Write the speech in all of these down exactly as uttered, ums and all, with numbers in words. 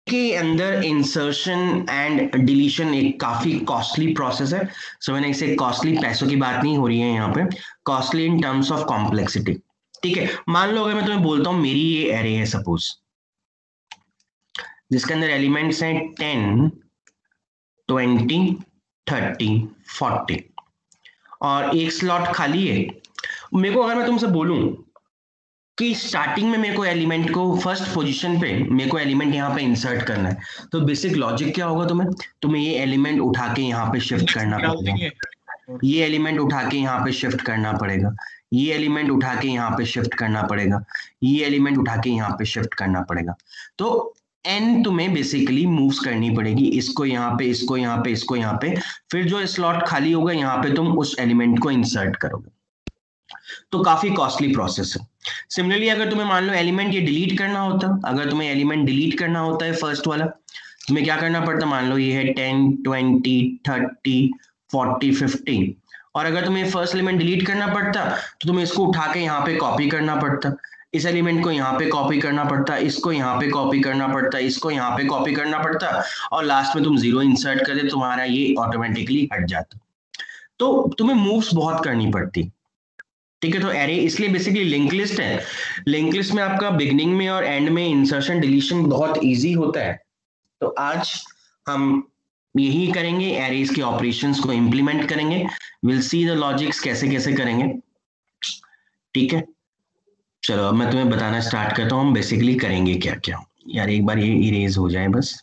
के अंदर insertion and deletion एक काफी कॉस्टली प्रोसेस है। सो मैंने इसे कॉस्टली, पैसों की बात नहीं हो रही है यहाँ पे, costly in terms of complexity. ठीक है, मान लो अगर मैं तुम्हें बोलता हूँ मेरी ये एरे है सपोज, जिसके अंदर एलिमेंट्स हैं टेन, ट्वेंटी, थर्टी, फोर्टी, और एक स्लॉट खाली है। मेरे को अगर मैं तुमसे बोलूं कि स्टार्टिंग में मेरे को एलिमेंट को फर्स्ट पोजीशन पे मेरे को एलिमेंट यहाँ पे इंसर्ट करना है, तो बेसिक लॉजिक क्या होगा? तुम्हें तुम्हें ये एलिमेंट उठा के यहाँ पे शिफ्ट करना पड़ेगा, ये एलिमेंट उठा के यहाँ पे शिफ्ट करना पड़ेगा, ये एलिमेंट उठा के यहाँ पे शिफ्ट करना पड़ेगा, ये एलिमेंट उठा के यहाँ पे शिफ्ट करना पड़ेगा। तो एन तुम्हें बेसिकली मूव्स करनी पड़ेगी, इसको यहाँ पे, इसको यहाँ पे, इसको यहाँ पे, फिर जो स्लॉट खाली होगा यहाँ पे तुम उस एलिमेंट को इंसर्ट करोगे। तो काफी कॉस्टली प्रोसेस है। सिमिलरली अगर तुम्हें मान लो एलिमेंट ये डिलीट करना होता, अगर तुम्हें एलिमेंट डिलीट करना होता है फर्स्ट वाला, तुम्हें क्या करना पड़ता? मान लो ये है ten, twenty, thirty, forty, fifty, और अगर तुम्हें फर्स्ट एलिमेंट डिलीट करना पड़ता तो तुम्हें इसको उठा के यहाँ पे कॉपी करना पड़ता, इस एलिमेंट को यहाँ पे कॉपी करना पड़ता, इसको यहाँ पे कॉपी करना पड़ता, इसको यहाँ पे कॉपी करना पड़ता, और लास्ट में तुम जीरो इंसर्ट कर दे, तुम्हारा ये ऑटोमेटिकली हट जाता। तो तुम्हें मूव्स बहुत करनी पड़ती। ठीक है, तो एरे इसलिए बेसिकली लिंक लिस्ट है। लिंक लिस्ट में आपका बिगनिंग में और एंड में इंसर्शन डिलीशन बहुत इजी होता है। तो आज हम यही करेंगे, एरेज के ऑपरेशंस को इंप्लीमेंट करेंगे। विल सी द लॉजिक्स कैसे कैसे करेंगे। ठीक है, चलो अब मैं तुम्हें बताना स्टार्ट करता हूँ हम बेसिकली करेंगे क्या क्या। यार एक बार ये इरेज हो जाए बस।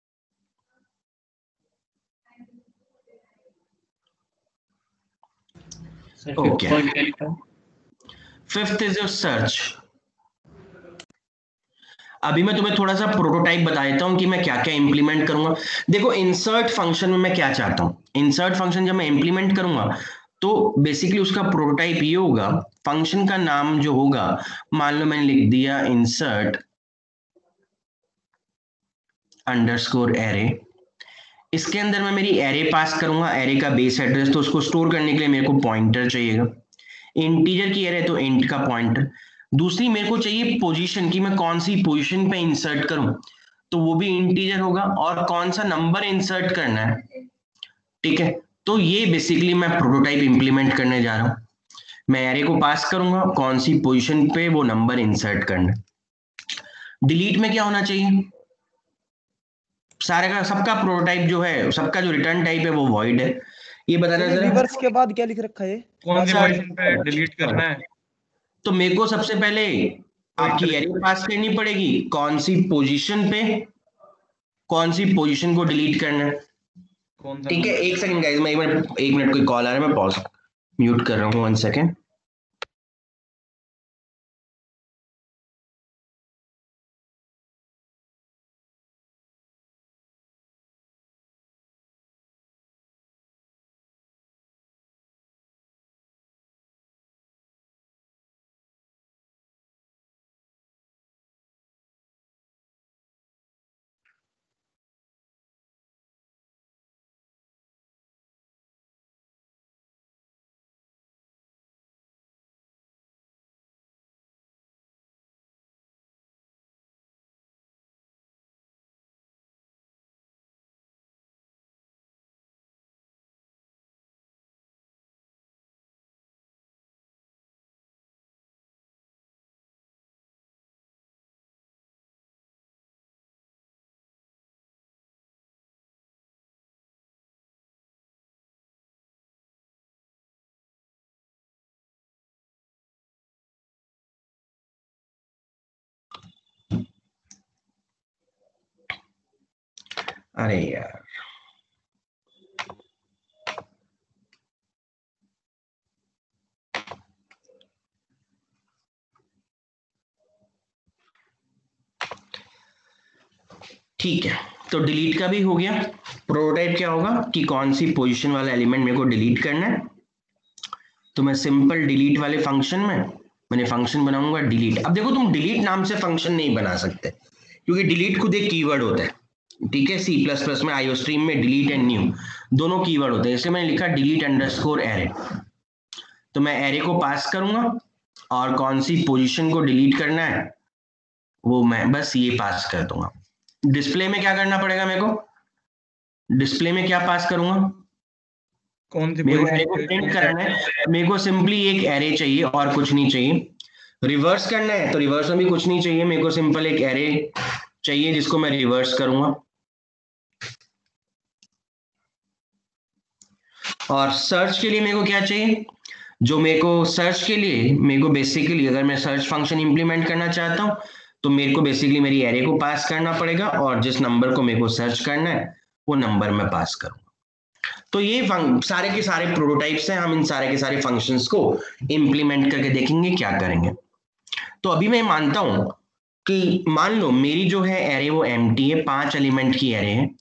Okay, fifth is your search. अभी मैं तुम्हें थोड़ा सा प्रोटोटाइप बता देता हूँ कि मैं क्या क्या इंप्लीमेंट करूंगा। देखो इंसर्ट फंक्शन में मैं क्या चाहता हूँ, इंसर्ट फंक्शन जब मैं इंप्लीमेंट करूंगा तो बेसिकली उसका प्रोटोटाइप ये होगा, फंक्शन का नाम जो होगा, मान लो मैंने लिख दिया इंसर्ट अंडरस्कोर एरे, इसके अंदर मैं मेरी एरे पास करूंगा, एरे का बेस एड्रेस, तो उसको स्टोर करने के लिए मेरे को पॉइंटर चाहिएगा, इंटीजर की एरे तो इंट का पॉइंटर। दूसरी मेरे को चाहिए पोजीशन, की मैं कौन सी पोजीशन पे इंसर्ट करूं, तो वो भी इंटीजर होगा, और कौन सा नंबर इंसर्ट करना है। ठीक है, तो ये बेसिकली मैं प्रोटोटाइप इंप्लीमेंट करने जा रहा हूं। मैं एरे को पास करूंगा, कौन सी पोजीशन पे वो नंबर इंसर्ट करना है। डिलीट में क्या होना चाहिए? सारे का सबका प्रोटोटाइप जो है, सबका जो रिटर्न टाइप है वो वॉइड है। ये बताना जरा, रिवर्स के बाद क्या लिख रखा है? कौन सी पोजीशन पे डिलीट करना है? तो मेरे को सबसे पहले आपकी एरे पास करनी पड़ेगी, कौन सी पोजीशन पे कौन सी पोजीशन को डिलीट करना है। ठीक है, एक सेकंड गाइस, मैं एक मिनट एक मिनट कोई कॉल आ रहा है, मैं पॉज म्यूट कर रहा हूँ, वन सेकंड। अरे यार, ठीक है, तो डिलीट का भी हो गया। प्रोटोटाइप क्या होगा कि कौन सी पोजीशन वाला एलिमेंट मेरे को डिलीट करना है। तो मैं सिंपल डिलीट वाले फंक्शन में मैंने फंक्शन बनाऊंगा डिलीट। अब देखो, तुम डिलीट नाम से फंक्शन नहीं बना सकते, क्योंकि डिलीट खुद एक कीवर्ड होता है। ठीक है, सी प्लस प्लस में आईओस्ट्रीम में डिलीट एंड न्यू दोनों कीवर्ड होते हैं, इसलिए मैंने लिखा डिलीट अंडरस्कोर एरे। तो मैं एरे को पास करूंगा और कौन सी पोजीशन को डिलीट करना है वो मैं बस ये पास कर दूंगा। डिस्प्ले में क्या करना पड़ेगा मेरे को? डिस्प्ले में क्या पास करूंगा? कौन सी मेरे को पोजीशन एरे को प्रिंट करना है, मेरे को सिंपली एक एरे चाहिए और कुछ नहीं चाहिए। रिवर्स करना है तो रिवर्स में भी कुछ नहीं चाहिए, मेरे को सिंपल एक एरे चाहिए जिसको मैं रिवर्स करूंगा। और सर्च के लिए मेरे को क्या चाहिए? जो मेरे को सर्च के लिए मेरे को बेसिकली अगर मैं सर्च फंक्शन इंप्लीमेंट करना चाहता हूं तो मेरे को बेसिकली मेरी एरे को पास करना पड़ेगा और जिस नंबर को मेरे को सर्च करना है वो नंबर मैं पास करूंगा। तो ये सारे के सारे प्रोटोटाइप्स हैं, हम इन सारे के सारे फंक्शंस को इंप्लीमेंट करके देखेंगे क्या करेंगे। तो अभी मैं मानता हूं कि मान लो मेरी जो है एरे वो एम्प्टी है, पांच एलिमेंट की एरे है,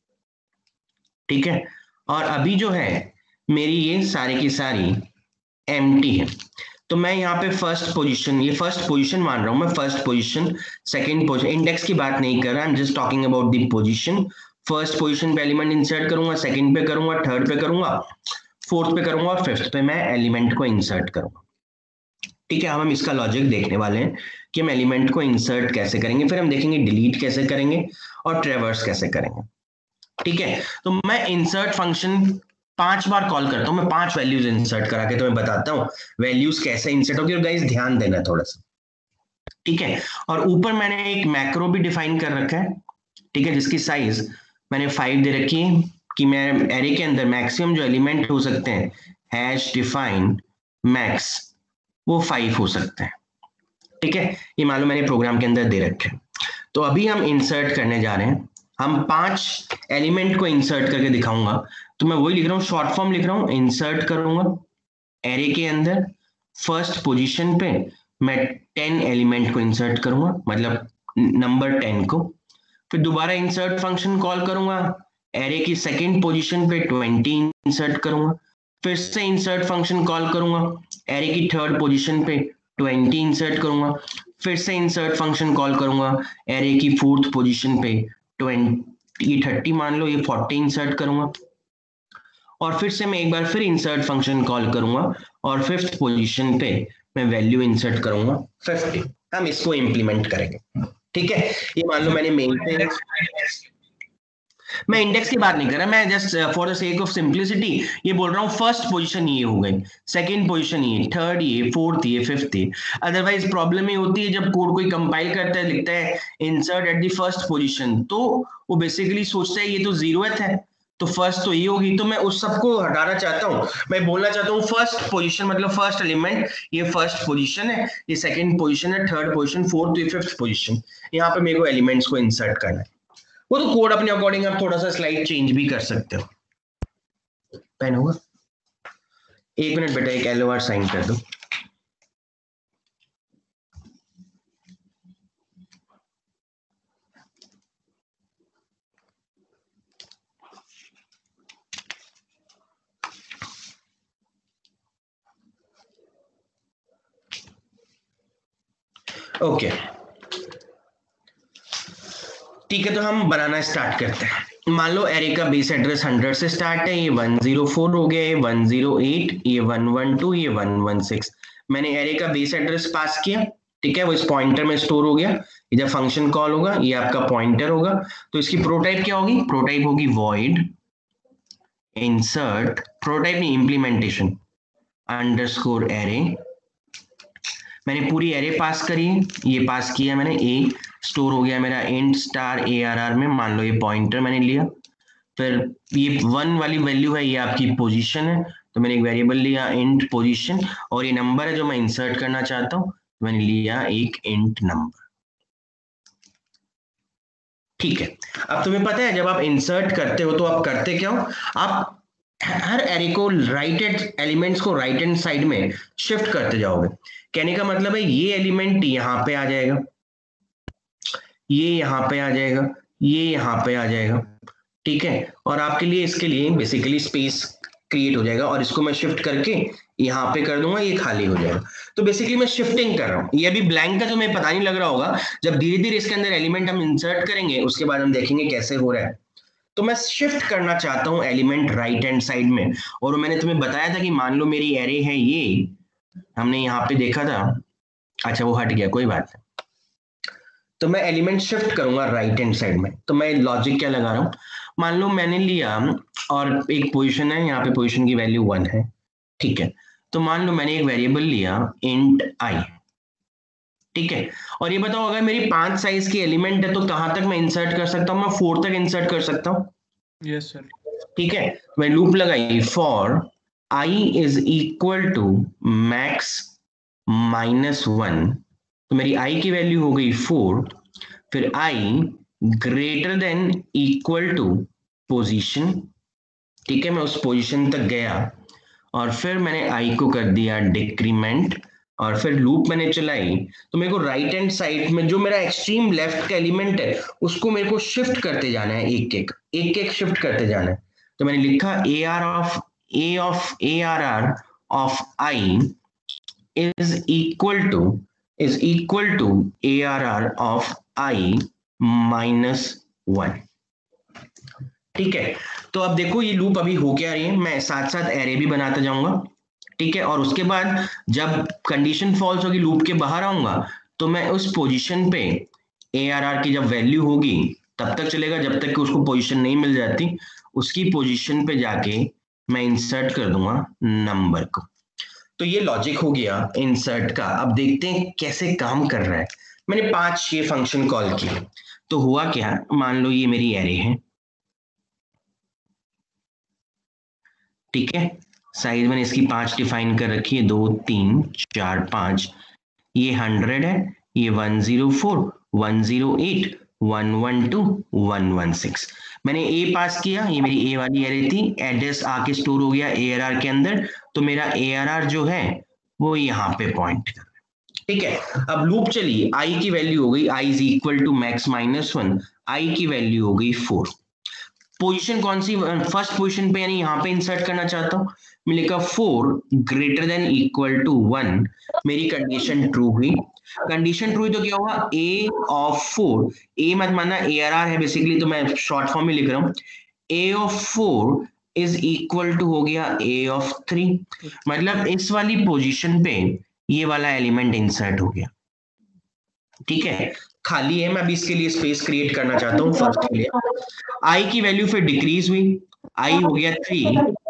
ठीक है। और अभी जो है मेरी ये सारी की सारी एम्प्टी है। तो मैं यहाँ पे फर्स्ट पोजीशन, ये फर्स्ट पोजीशन मान रहा हूं मैं, first position, second position, index की बात नहीं कर रहा, I am just talking about the position. First position पे एलिमेंट इंसर्ट करूंगा, सेकंड पे करूंगा, थर्ड पे करूंगा, फोर्थ पे करूंगा और फिफ्थ पे मैं एलिमेंट को इंसर्ट करूंगा। ठीक है, अब हम इसका लॉजिक देखने वाले हैं कि हम एलिमेंट को इंसर्ट कैसे करेंगे, फिर हम देखेंगे डिलीट कैसे करेंगे और ट्रेवर्स कैसे करेंगे। ठीक है, तो मैं इंसर्ट फंक्शन पांच बार कॉल करता हूं, मैं पांच वैल्यूज इंसर्ट करा के तुम्हें बताता हूं वैल्यूज कैसे इंसर्ट होगी, और गाइस ध्यान देना थोड़ा सा। ठीक है, और ऊपर मैंने एक मैक्रो भी डिफाइन कर रखा है, ठीक है, जिसकी साइज मैंने फाइव दे रखी है कि मैं एरे के अंदर मैक्सिमम जो एलिमेंट हो सकते हैं हैश डिफाइन मैक्स वो फाइव हो सकते हैं। ठीक है, ये मालूम मैंने प्रोग्राम के अंदर दे रखे हैं। तो अभी हम इंसर्ट करने जा रहे हैं, हम पांच एलिमेंट को इंसर्ट करके दिखाऊंगा। तो मैं वही लिख रहा हूँ, शॉर्ट फॉर्म लिख रहा हूँ, इंसर्ट करूंगा एरे के अंदर फर्स्ट पोजीशन पे मैं टेन एलिमेंट को इंसर्ट करूंगा, मतलब नंबर टेन को। फिर दोबारा इंसर्ट फंक्शन कॉल करूंगा, एरे की सेकेंड पोजीशन पे ट्वेंटी इंसर्ट करूंगा, फिर से इंसर्ट फंक्शन कॉल करूंगा, एरे की थर्ड पोजीशन पे ट्वेंटी इंसर्ट करूंगा, फिर से इंसर्ट फंक्शन कॉल करूंगा, एरे की फोर्थ पोजीशन पे ट्वेंटी थर्टी मान लो ये फोर्टी इंसर्ट करूंगा, और फिर से मैं एक बार फिर इंसर्ट फंक्शन कॉल करूंगा और फिफ्थ पोजीशन पे मैं वैल्यू इंसर्ट करूंगा फिफ्टी। हम इसको इंप्लीमेंट करेंगे। ठीक है, ये मान लो मैंने मेन पे, मैं इंडेक्स की बात नहीं कर रहा, मैं just for the sake of simplicity ये बोल रहा हूँ फर्स्ट पोजीशन ये हो गई, सेकंड पोजीशन ये, थर्ड ये, फोर्थ ये, फिफ्थ ये। अदरवाइज प्रॉब्लम ये होती है जब कोड कोई कंपाइल करता है, लिखता है insert at the first position, तो वो बेसिकली सोचता है ये तो जीरोथ है तो फर्स्ट तो ये होगी। तो मैं उस सबको हटाना चाहता हूँ, मैं बोलना चाहता हूँ फर्स्ट पोजीशन मतलब फर्स्ट एलिमेंट ये फर्स्ट पोजीशन है, ये सेकंड पोजीशन है, थर्ड पोजीशन, फोर्थ, ये फिफ्थ पोजीशन। यहाँ पे मेरे को एलिमेंट्स को इंसर्ट करना है। वो तो कोड अपने अकॉर्डिंग आप थोड़ा सा स्लाइड चेंज भी कर सकते हो। पेन होगा, एक मिनट बेटा, एक एल ओ आर साइन कर दो। Okay okay. ठीक है, तो हम बनाना स्टार्ट करते हैं। मान लो एरे का बेस एड्रेस हंड्रेड से स्टार्ट है, ये वन जीरो फोर हो गया, ये वन जीरो एट, ये वन वन टू, ये वन वन सिक्स। मैंने एरे का बेस एड्रेस पास किया, ठीक है, वो इस पॉइंटर में स्टोर हो गया। ये जब फंक्शन कॉल होगा ये आपका पॉइंटर होगा, तो इसकी प्रोटाइप क्या होगी? प्रोटाइप होगी वॉइड इंसर्ट, प्रोटाइप नहीं इंप्लीमेंटेशन, अंडरस्कोर एरे। मैंने पूरी एरे पास करी है, ये पास किया मैंने, ए स्टोर हो गया मेरा int star A R R में, मान लो ये पॉइंटर मैंने लिया। फिर ये वन वाली वैल्यू है, ये आपकी पोजीशन है, तो मैंने एक वेरिएबल लिया इंट पोजीशन, और ये नंबर है जो मैं इंसर्ट करना चाहता हूँ, मैंने लिया एक इंट नंबर। ठीक है, अब तुम्हें पता है जब आप इंसर्ट करते हो तो आप करते क्या हो? आप हर एरे को राइट हैंड एलिमेंट्स को राइट हैंड साइड में शिफ्ट करते जाओगे। कहने का मतलब है ये एलिमेंट यहाँ पे आ जाएगा, ये यहाँ पे आ जाएगा, ये यहाँ पे आ जाएगा, ठीक है, और आपके लिए इसके लिए बेसिकली स्पेस क्रिएट हो जाएगा, और इसको मैं शिफ्ट करके यहाँ पे कर दूंगा, ये खाली हो जाएगा। तो बेसिकली मैं शिफ्टिंग कर रहा हूँ। ये अभी ब्लैंक का तो मैं पता नहीं लग रहा होगा, जब धीरे धीरे इसके अंदर एलिमेंट हम इंसर्ट करेंगे उसके बाद हम देखेंगे कैसे हो रहा है। तो मैं शिफ्ट करना चाहता हूँ एलिमेंट राइट हैंड साइड में, और मैंने तुम्हें बताया था कि मान लो मेरी एरे है ये, हमने यहाँ पे देखा था, अच्छा वो हट गया, कोई बात नहीं। तो मैं एलिमेंट शिफ्ट करूंगा राइट हैंड साइड में। तो मैं लॉजिक क्या लगा रहा हूँ, मान लो मैंने लिया और एक पोजीशन है, यहाँ पे पोजीशन की वैल्यू वन है, ठीक है। तो मान लो मैंने एक वेरिएबल लिया इंट आई, ठीक है। और ये बताओ अगर मेरी पांच साइज की एलिमेंट है तो कहां तक मैं इंसर्ट कर सकता हूँ, मैं फोर तक इंसर्ट कर सकता हूँ, यस सर। ठीक है। मैं लूप लगाई for I is equal to max minus one, तो मेरी आई की वैल्यू हो गई फोर, फिर I greater than equal to position, ठीक है। मैं उस पोजीशन तक गया और फिर मैंने आई को कर दिया डिक्रीमेंट और फिर लूप मैंने चलाई, तो मेरे को राइट हैंड साइड में जो मेरा एक्सट्रीम लेफ्ट का एलिमेंट है उसको मेरे को शिफ्ट करते जाना है, एक एक एक एक शिफ्ट करते जाना है। तो मैंने लिखा A R of A of A R are of I is equal to is equal to A are are of I minus one, ठीक है। तो अब देखो ये लूप अभी हो क्या रही है, मैं साथ साथ एरे भी बनाता जाऊंगा, ठीक है। और उसके बाद जब कंडीशन फॉल्स होगी लूप के बाहर आऊंगा तो मैं उस पोजीशन पे ए आर आर की जब वैल्यू होगी तब तक चलेगा जब तक कि उसको पोजीशन नहीं मिल जाती, उसकी पोजीशन पे जाके मैं इंसर्ट कर दूंगा नंबर को। तो ये लॉजिक हो गया इंसर्ट का। अब देखते हैं कैसे काम कर रहा है। मैंने पांच ये फंक्शन कॉल किए, तो हुआ क्या, मान लो ये मेरी एरे है, ठीक है। साइज मैंने इसकी पांच डिफाइन कर रखी है, दो तीन चार पांच। ये हंड्रेड है, ये one zero four one zero eight one one two one one six. मैंने ए पास किया, ये मेरी ए वाली एरे थी, एड्रेस आके स्टोर हो गया ए आर आर के अंदर, तो मेरा ए आर आर जो है वो यहाँ पे पॉइंट कर, ठीक है। अब लूप चली, आई की वैल्यू हो गई I is equal to max minus one, I की वैल्यू हो गई फोर। पोजीशन कौन सी, फर्स्ट पोजीशन पे यानी यहाँ पे इंसर्ट करना चाहता हूँ, मैं लिखा four greater than equal to one, मेरी कंडीशन ट्रू हुई। कंडीशन ट्रू हुई तो क्या हुआ, ए ऑफ फोर, ए मत मानना ए आर आर है बेसिकली, तो मैं शॉर्ट फॉर्म में लिख रहा हूँ, A of four is equal to हो गया ए ऑफ थ्री, मतलब इस वाली पोजीशन पे ये वाला एलिमेंट इंसर्ट हो गया, ठीक है। खाली है, मैं अभी इसके लिए स्पेस क्रिएट करना चाहता हूँ फर्स्ट के लिए। आई की वैल्यू फिर डिक्रीज हुई, आई हो गया three,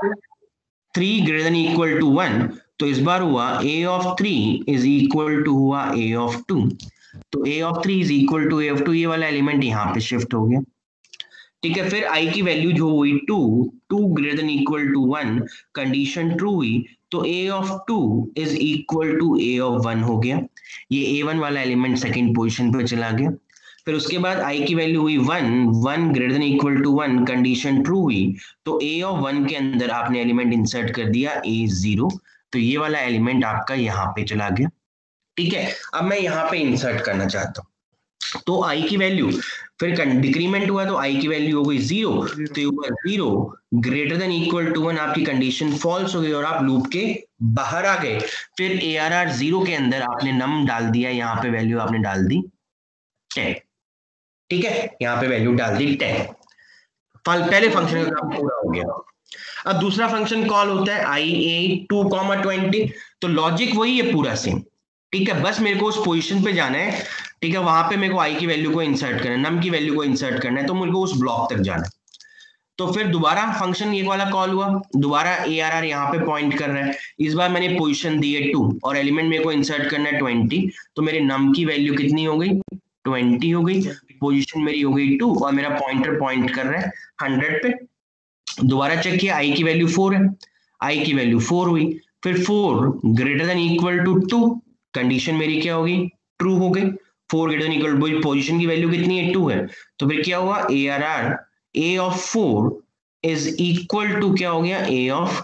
three greater than equal to one, तो इस बार हुआ A of three is equal to हुआ ए ऑफ टू, तो ए of three is equal to A of two, ये वाला एलिमेंट यहाँ पे शिफ्ट हो गया, ठीक है। फिर आई की वैल्यू जो हुई two, two greater than equal to one, condition true हुई, तो ए of two is equal to A of one हो गया, ये ए वन वाला एलिमेंट सेकंड पोजीशन पे चला गया। फिर उसके बाद आई की वैल्यू हुई one, one greater than equal to one, condition true हुई, तो ए ऑफ वन के अंदर आपने एलिमेंट इंसर्ट कर दिया ए जीरो, तो ये वाला एलिमेंट आपका यहाँ पे चला गया, ठीक है। अब मैं यहाँ पे इंसर्ट करना चाहता हूँ, तो आई की वैल्यू फिर डिक्रीमेंट हुआ, तो आई की वैल्यू हो गई जीरो, तो ऊपर zero greater than equal to one, आपकी कंडीशन फॉल्स हो गई और आप लूप के बाहर आ गए। फिर ए आर आर जीरो के अंदर आपने नम डाल दिया, यहाँ पे वैल्यू आपने डाल दी टेन, ठीक है, यहाँ पे वैल्यू डाल दी टेन। पहले फंक्शन का काम पूरा हो गया। अब दूसरा फंक्शन कॉल होता है I A two comma twenty, तो लॉजिक वही है पूरा सेम, ठीक है। बस मेरे को उस पोजीशन पे जाना है, ठीक है, वहां पे मेरे को आई की वैल्यू को इंसर्ट करना है, नम की वैल्यू को इंसर्ट करना है, तो मेरे को उस ब्लॉक तक जाना है। तो फिर दोबारा फंक्शन ये वाला कॉल हुआ, दोबारा ए आर आर यहाँ पे पॉइंट कर रहा है, इस बार मैंने पोजीशन दी है टू और एलिमेंट मेरे को इंसर्ट करना है ट्वेंटी, तो मेरे नम की वैल्यू कितनी हो गई, ट्वेंटी हो गई, पोजीशन मेरी हो गई टू और मेरा पॉइंटर पॉइंट कर रहा है हंड्रेड पे। दोबारा चेक किया, आई की वैल्यू फोर है, आई की वैल्यू फोर हुई, फिर four greater than equal to two, condition मेरी क्या होगी, ट्रू हो गई, four greater than equal to, position की वैल्यू कितनी है, टू है, तो फिर क्या हुआ, A are R A of four is equal to क्या हो गया, ए ऑफ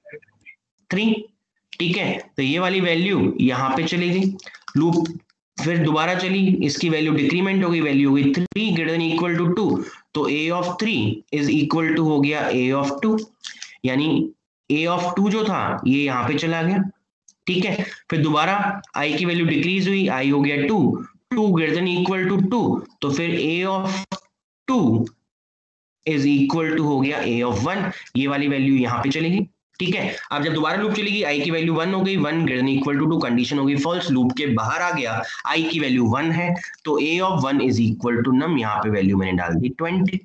थ्री, ठीक है। तो ये वाली वैल्यू यहाँ पे चली गई, लूप फिर दोबारा चली, इसकी वैल्यू डिक्रीमेंट हो गई, वैल्यू हो गई three greater than equal to two, तो ए of three is equal to हो गया ए ऑफ टू, यानी ए ऑफ टू जो था ये यहाँ पे चला गया, ठीक है। फिर दोबारा आई की वैल्यू डिक्रीज हुई, आई हो गया two, two greater than equal to two, तो फिर ए of two is equal to हो गया ए ऑफ वन, ये वाली वैल्यू यहाँ पे चलेगी, ठीक है, अब जब दोबारा लूप चलेगी आई की वैल्यू वन हो गई, one greater than equal to two, condition होगी फॉल्स, लूप के बाहर आ गया, आई की वैल्यू वन है तो ए of one is equal to num, यहाँ पे वैल्यू मैंने डाल दी ट्वेंटी।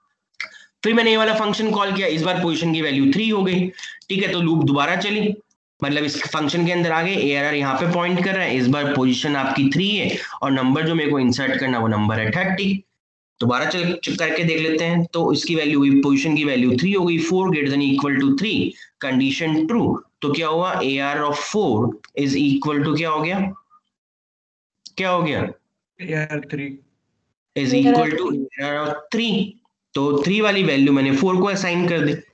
फिर मैंने ये वाला फंक्शन कॉल किया, इस बार पोजीशन की वैल्यू थ्री हो गई, ठीक है, तो लूप दोबारा चली, मतलब इस फंक्शन के अंदर आ गए, ए आर आर यहाँ पे पॉइंट कर रहा है, इस बार पोजीशन आपकी थ्री है और नंबर जो मेरे को इंसर्ट करना वो नंबर है थर्टी। दोबारा चल करके देख लेते हैं, तो इसकी वैल्यू हुई, पोजीशन की वैल्यू थ्री हो गई, four greater than equal to three, condition true, तो क्या हुआ, A R of four is equal to क्या हो गया, क्या हो गया, A R three is equal to A R of three, तो थ्री वाली वैल्यू मैंने फोर को असाइन कर दी,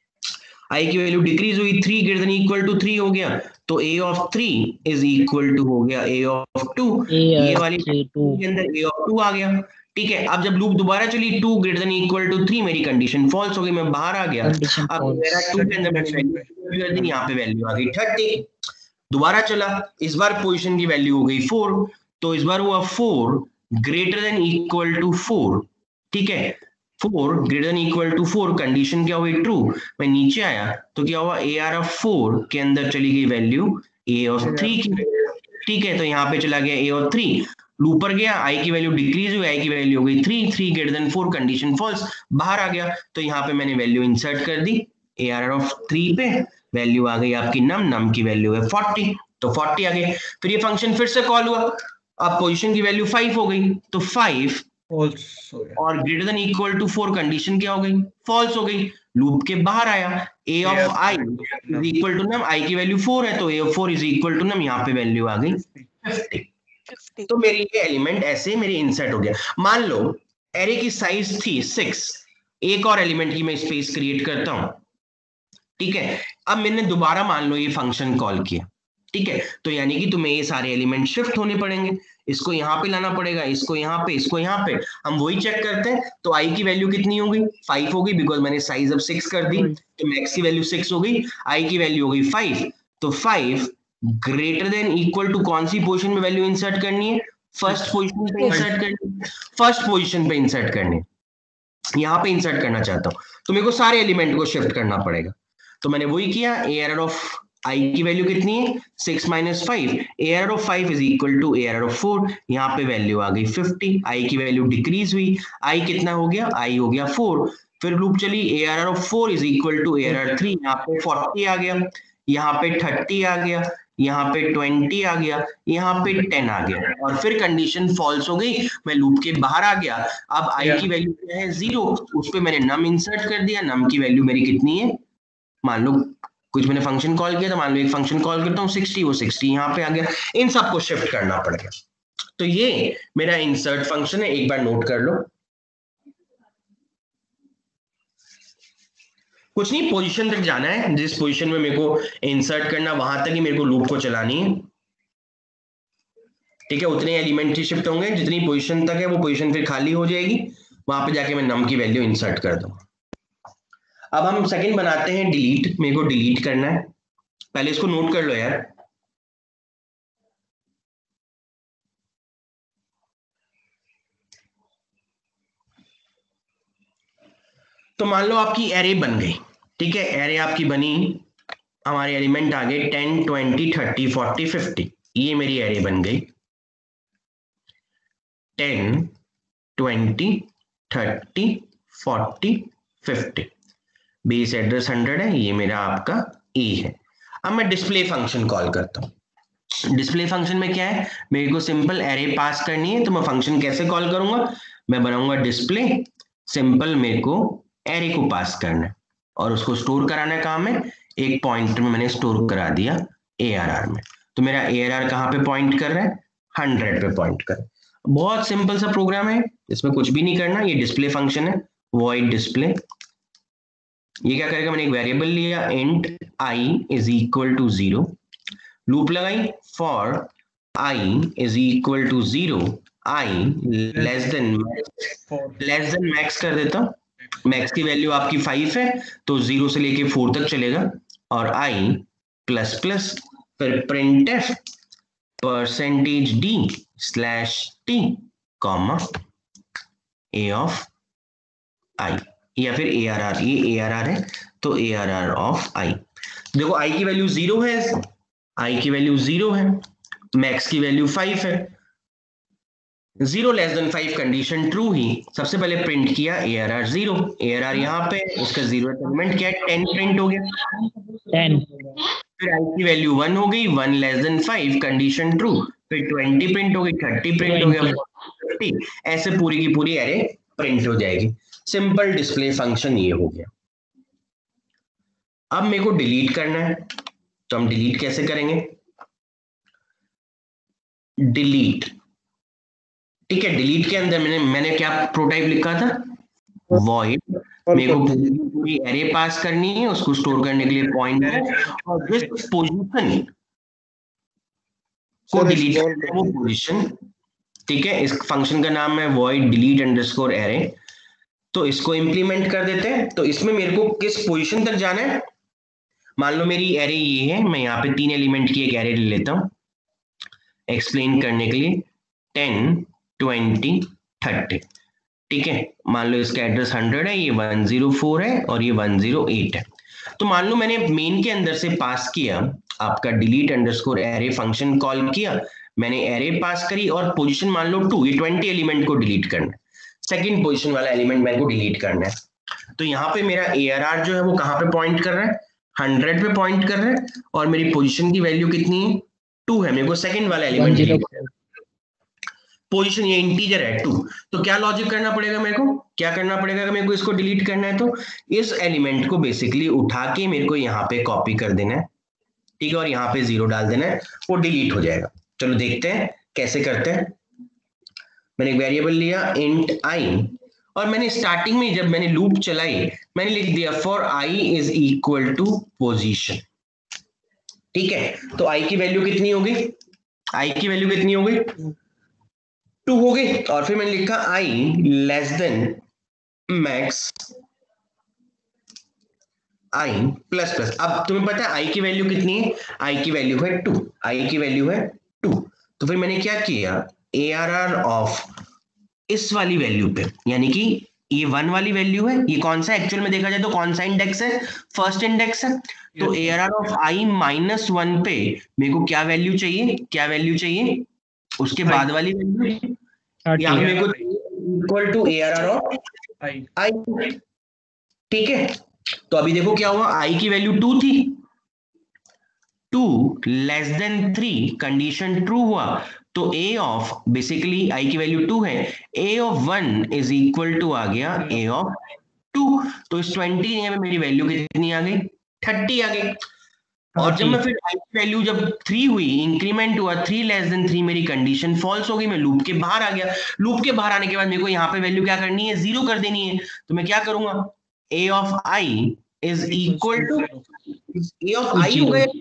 आई की वैल्यू डिक्रीज हुई, three greater than equal to three हो गया, तो ए of three is equal to हो गया ए ऑफ टू, ये वाली के अंदर ए ऑफ टू आ गया, ठीक है। अब जब लूप दोबारा चली, two greater than equal to three, मेरी कंडीशन फॉल्स हो गई, मैं बाहर आ गया, अब मेरा टू के अंदर मैं वैल्यू कर दी, यहाँ पे वैल्यू आ गई थर्टी। दोबारा चला, इस बार पोजीशन की वैल्यू हो गई फोर, तो इस बार हुआ four greater than equal to four, ठीक है, four greater than equal to four, condition क्या हुई ट्रू, मैं नीचे आया तो क्या हुआ, ए आर ऑफ फोर के अंदर चली गई वैल्यू ए ऑफ थ्री की, ठीक है, तो यहाँ पे चला गया ए ऑफ थ्री, लूप पर गया, आई की वैल्यू डिक्रीज हुई, आई की वैल्यू हो गई three, three greater than four, condition false, बाहर आ गया, तो यहाँ पे मैंने वैल्यू इंसर्ट कर दी ए आर ऑफ थ्री पे, वैल्यू आ गई आपकी नम, नम की वैल्यू है फोर्टी, तो फोर्टी आ गई। फिर ये फंक्शन फिर से कॉल हुआ, अब पोजीशन की वैल्यू फाइव हो गई, तो फाइव और greater than equal to four, condition क्या हो गई, फॉल्स हो गई, लूप के बाहर आया, A of I is equal to num, I की वैल्यू फोर है तो ए of four is equal to num, यहाँ पे वैल्यू आ गई फिफ्टी, तो मेरी ये एलिमेंट ऐसे मेरे इंसर्ट हो गया। मान लो एरे की साइज थी सिक्स, एक और एलिमेंट की मैं स्पेस क्रिएट करता हूं, ठीक है, अब मैंने दोबारा मान लो ये फंक्शन कॉल किया, ठीक है, तो यानी कि तुम्हें ये सारे एलिमेंट शिफ्ट होने पड़ेंगे, इसको यहाँ पे लाना पड़ेगा, इसको यहाँ पे, इसको यहाँ पे, हम वही चेक करते हैं, तो आई की वैल्यू कितनी होगी, फाइव होगी, बिकॉज मैंने साइज अब सिक्स कर दी, तो मैक्स की वैल्यू सिक्स हो गई, आई की वैल्यू हो गई फाइव, तो five greater than equal to कौन सी पोजीशन में वैल्यू इंसर्ट करनी है, फर्स्ट पोजीशन पे इंसर्ट करनी है, फर्स्ट पोजीशन पे इंसर्ट करनी है, यहाँ पे इंसर्ट करना चाहता हूँ, तो मेरे को सारे एलिमेंट को शिफ्ट करना पड़ेगा, तो मैंने वही किया, ए आर ऑफ आई की वैल्यू कितनी है, six minus five, A R of five is equal to A R of four, यहाँ पे वैल्यू आ गई फिफ्टी, आई की वैल्यू डिक्रीज हुई, आई कितना हो गया, आई हो गया फोर, फिर लूप चली, A R of four is equal to A R three, यहाँ पे फोर्टी आ गया, यहाँ पे थर्टी आ गया, यहाँ पे ट्वेंटी आ गया, यहाँ पे टेन आ गया, और फिर कंडीशन फॉल्स हो गई, मैं लूप के बाहर आ गया, अब आई की वैल्यू क्या है, जीरो, उस पे मैंने नम इंसर्ट कर दिया, नम की वैल्यू मेरी कितनी है, मान लो कुछ मैंने फंक्शन कॉल किया, तो मान लो एक फंक्शन कॉल करता हूँ सिक्सटी, वो सिक्सटी यहाँ पे आ गया, इन सबको शिफ्ट करना पड़ेगा, तो ये मेरा इंसर्ट फंक्शन है, एक बार नोट कर लो, कुछ नहीं, पोजीशन तक जाना है, जिस पोजीशन में मेरे को इंसर्ट करना वहां तक ही मेरे को लूप को चलानी है, ठीक है, उतने एलिमेंट ही शिफ्ट होंगे, जितनी पोजीशन तक है वो पोजीशन फिर खाली हो जाएगी, वहां पे जाके मैं नम की वैल्यू इंसर्ट कर दूंगा। अब हम सेकंड बनाते हैं डिलीट, मेरे को डिलीट करना है, पहले इसको नोट कर लो यार, तो मान लो आपकी एरे बन गई, ठीक है, एरे आपकी बनी, हमारे एलिमेंट आ गए ten twenty thirty forty fifty, ये मेरी एरे बन गई, ten twenty thirty forty fifty, base address hundred है, ये मेरा आपका ए है। अब मैं डिस्प्ले फंक्शन कॉल करता हूँ, डिस्प्ले फंक्शन में क्या है, मेरे को सिंपल एरे पास करनी है, तो मैं फंक्शन कैसे कॉल करूंगा, मैं बनाऊंगा डिस्प्ले, सिंपल मेरे को एरे को पास करना है और उसको स्टोर कराना है कहाँ में, एक पॉइंटर में मैंने स्टोर करा दिया ए आर आर में, तो मेरा ए आर आर कहाँ पे पॉइंट कर रहा है, हंड्रेड पे पॉइंट कर रहा है, बहुत सिंपल सा प्रोग्राम है, इसमें कुछ भी नहीं करना, ये डिस्प्ले फंक्शन है, वॉइड डिस्प्ले, ये क्या करेगा, मैंने एक वेरिएबल लिया int I is equal to zero, loop लगाई for I is equal to zero, I less than less than max कर देता, मैक्स की वैल्यू आपकी फाइव है तो जीरो से लेके फोर तक चलेगा, और आई प्लस प्लस, फिर printf percentage D slash T comma A of I, या फिर ए आर आर, ये ए आर आर है तो A are are of I. देखो आई की वैल्यू जीरो है, आई की वैल्यू जीरो है, मैक्स की वैल्यू फाइव है, zero less than five condition true ही सबसे पहले प्रिंट किया A are R zero, A are R यहाँ पे उसका जीरो एलिमेंट क्या है टेन प्रिंट हो गया, टेन। फिर आई की वैल्यू वन हो गई, one less than five condition true, फिर ट्वेंटी प्रिंट हो गई, थर्टी प्रिंट हो गया, फिफ्टी, ऐसे पूरी की पूरी एरे प्रिंट हो जाएगी। सिंपल डिस्प्ले फंक्शन ये हो गया। अब मेरे को डिलीट करना है, तो हम डिलीट कैसे करेंगे, डिलीट, ठीक है। डिलीट के अंदर मैंने मैंने क्या प्रोटाइप लिखा था, वॉइड, मेरे को पूरी एरे पास करनी है, उसको स्टोर करने के लिए पॉइंटर, और जिस पोजीशन को डिलीट करना है वो पोजीशन, ठीक है। इस फंक्शन का नाम है वॉइड डिलीट अंडरस्कोर एरे। तो इसको इंप्लीमेंट कर देते हैं। तो इसमें मेरे को किस पोजीशन तक जाना है, मान लो मेरी एरे ये है, मैं यहाँ पे तीन एलिमेंट की एक एरे ले लेता हूँ एक्सप्लेन करने के लिए, टेन ट्वेंटी थर्टी, ठीक है। मान लो इसका एड्रेस हंड्रेड है, ये वन जीरो फोर है और ये वन जीरो एट है। तो मान लो मैंने मेन के अंदर से पास किया आपका delete underscore array function call किया, मैंने एरे पास करी और पोजीशन मान लो टू, ये ट्वेंटी एलिमेंट को डिलीट करना है, सेकंड पोजीशन वाला एलिमेंट मेरे को डिलीट करना है। तो यहाँ पे मेरा ए आर आर जो है वो कहाँ पे पॉइंट कर रहा है, हंड्रेड पे पॉइंट कर रहा है, और मेरी पोजीशन की वैल्यू कितनी है, टू है, मेरे को सेकंड वाला एलिमेंट डिलीट करना है। पोजीशन ये इंटीजर है टू, तो क्या लॉजिक करना पड़ेगा मेरे को, क्या करना पड़ेगा अगर मेरे को इसको डिलीट करना है, तो इस एलिमेंट को बेसिकली उठा के मेरे को यहाँ पे कॉपी कर देना है, ठीक है, और यहाँ पे जीरो डाल देना है, वो डिलीट हो जाएगा। चलो देखते हैं कैसे करते हैं। मैंने एक वेरिएबल लिया इंट आई, और मैंने स्टार्टिंग में जब मैंने लूप चलाई मैंने लिख दिया for I is equal to position, ठीक है। तो आई की वैल्यू कितनी हो गई, आई की वैल्यू कितनी हो गई, टू हो गई, और फिर मैंने लिखा I less than max I plus plus. अब तुम्हें पता है आई की वैल्यू कितनी है, आई की वैल्यू है टू, आई की वैल्यू है टू। तो फिर मैंने क्या किया, ए आर आर ऑफ इस वाली वैल्यू पे, यानी कि ये वन वाली वैल्यू है, ये कौन सा एक्चुअल में देखा जाए तो कौन सा इंडेक्स है, फर्स्ट इंडेक्स है। तो A are are of I minus one पे मेरे को क्या वैल्यू चाहिए, क्या वैल्यू चाहिए, उसके बाद वाली वैल्यू, यहाँ पे मेरे को equal to A are are of I, ठीक है। तो अभी देखो क्या हुआ, आई की वैल्यू टू थी, two less than three condition true हुआ, तो a ऑफ बेसिकली आई की वैल्यू टू है, a of one is equal to आ गया a ऑफ टू। तो इस ट्वेंटी में मेरी वैल्यू कितनी आ गई, थर्टी आ गई। और जब मैं फिर आई की वैल्यू जब थ्री हुई, इंक्रीमेंट हुआ, थ्री लेस देन थ्री, मेरी कंडीशन फॉल्स हो गई, मैं लूप के बाहर आ गया। लूप के बाहर आने के बाद मेरे को यहाँ पे वैल्यू क्या करनी है, जीरो कर देनी है। तो मैं क्या करूंगा, a of i is equal to a of i हो गया,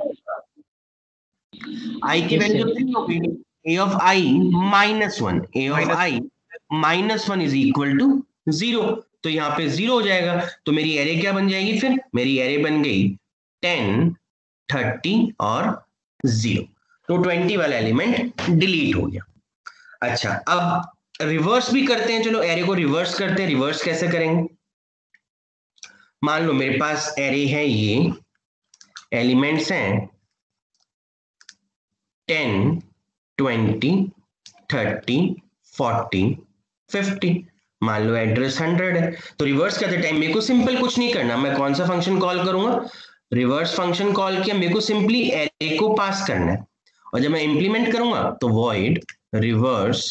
i की वैल्यू थ्री हो गई, a of i minus one, a of i minus one is equal to zero. तो यहाँ पे जीरो हो जाएगा, तो मेरी एरे क्या बन जाएगी, फिर मेरी एरे बन गई टेन थर्टी और जीरो। तो ट्वेंटी वाला एलिमेंट डिलीट हो गया। अच्छा, अब रिवर्स भी करते हैं, चलो एरे को रिवर्स करते हैं। रिवर्स कैसे करेंगे, मान लो मेरे पास एरे है, ये एलिमेंट्स हैं ten twenty thirty forty fifty, मान लो एड्रेस हंड्रेड है। तो रिवर्स करते टाइम मेरे को सिंपल कुछ नहीं करना, मैं कौन सा फंक्शन कॉल करूंगा, रिवर्स फंक्शन कॉल किया, मेरे को सिंपली एरे को पास करना है, और जब मैं इंप्लीमेंट करूंगा तो void reverse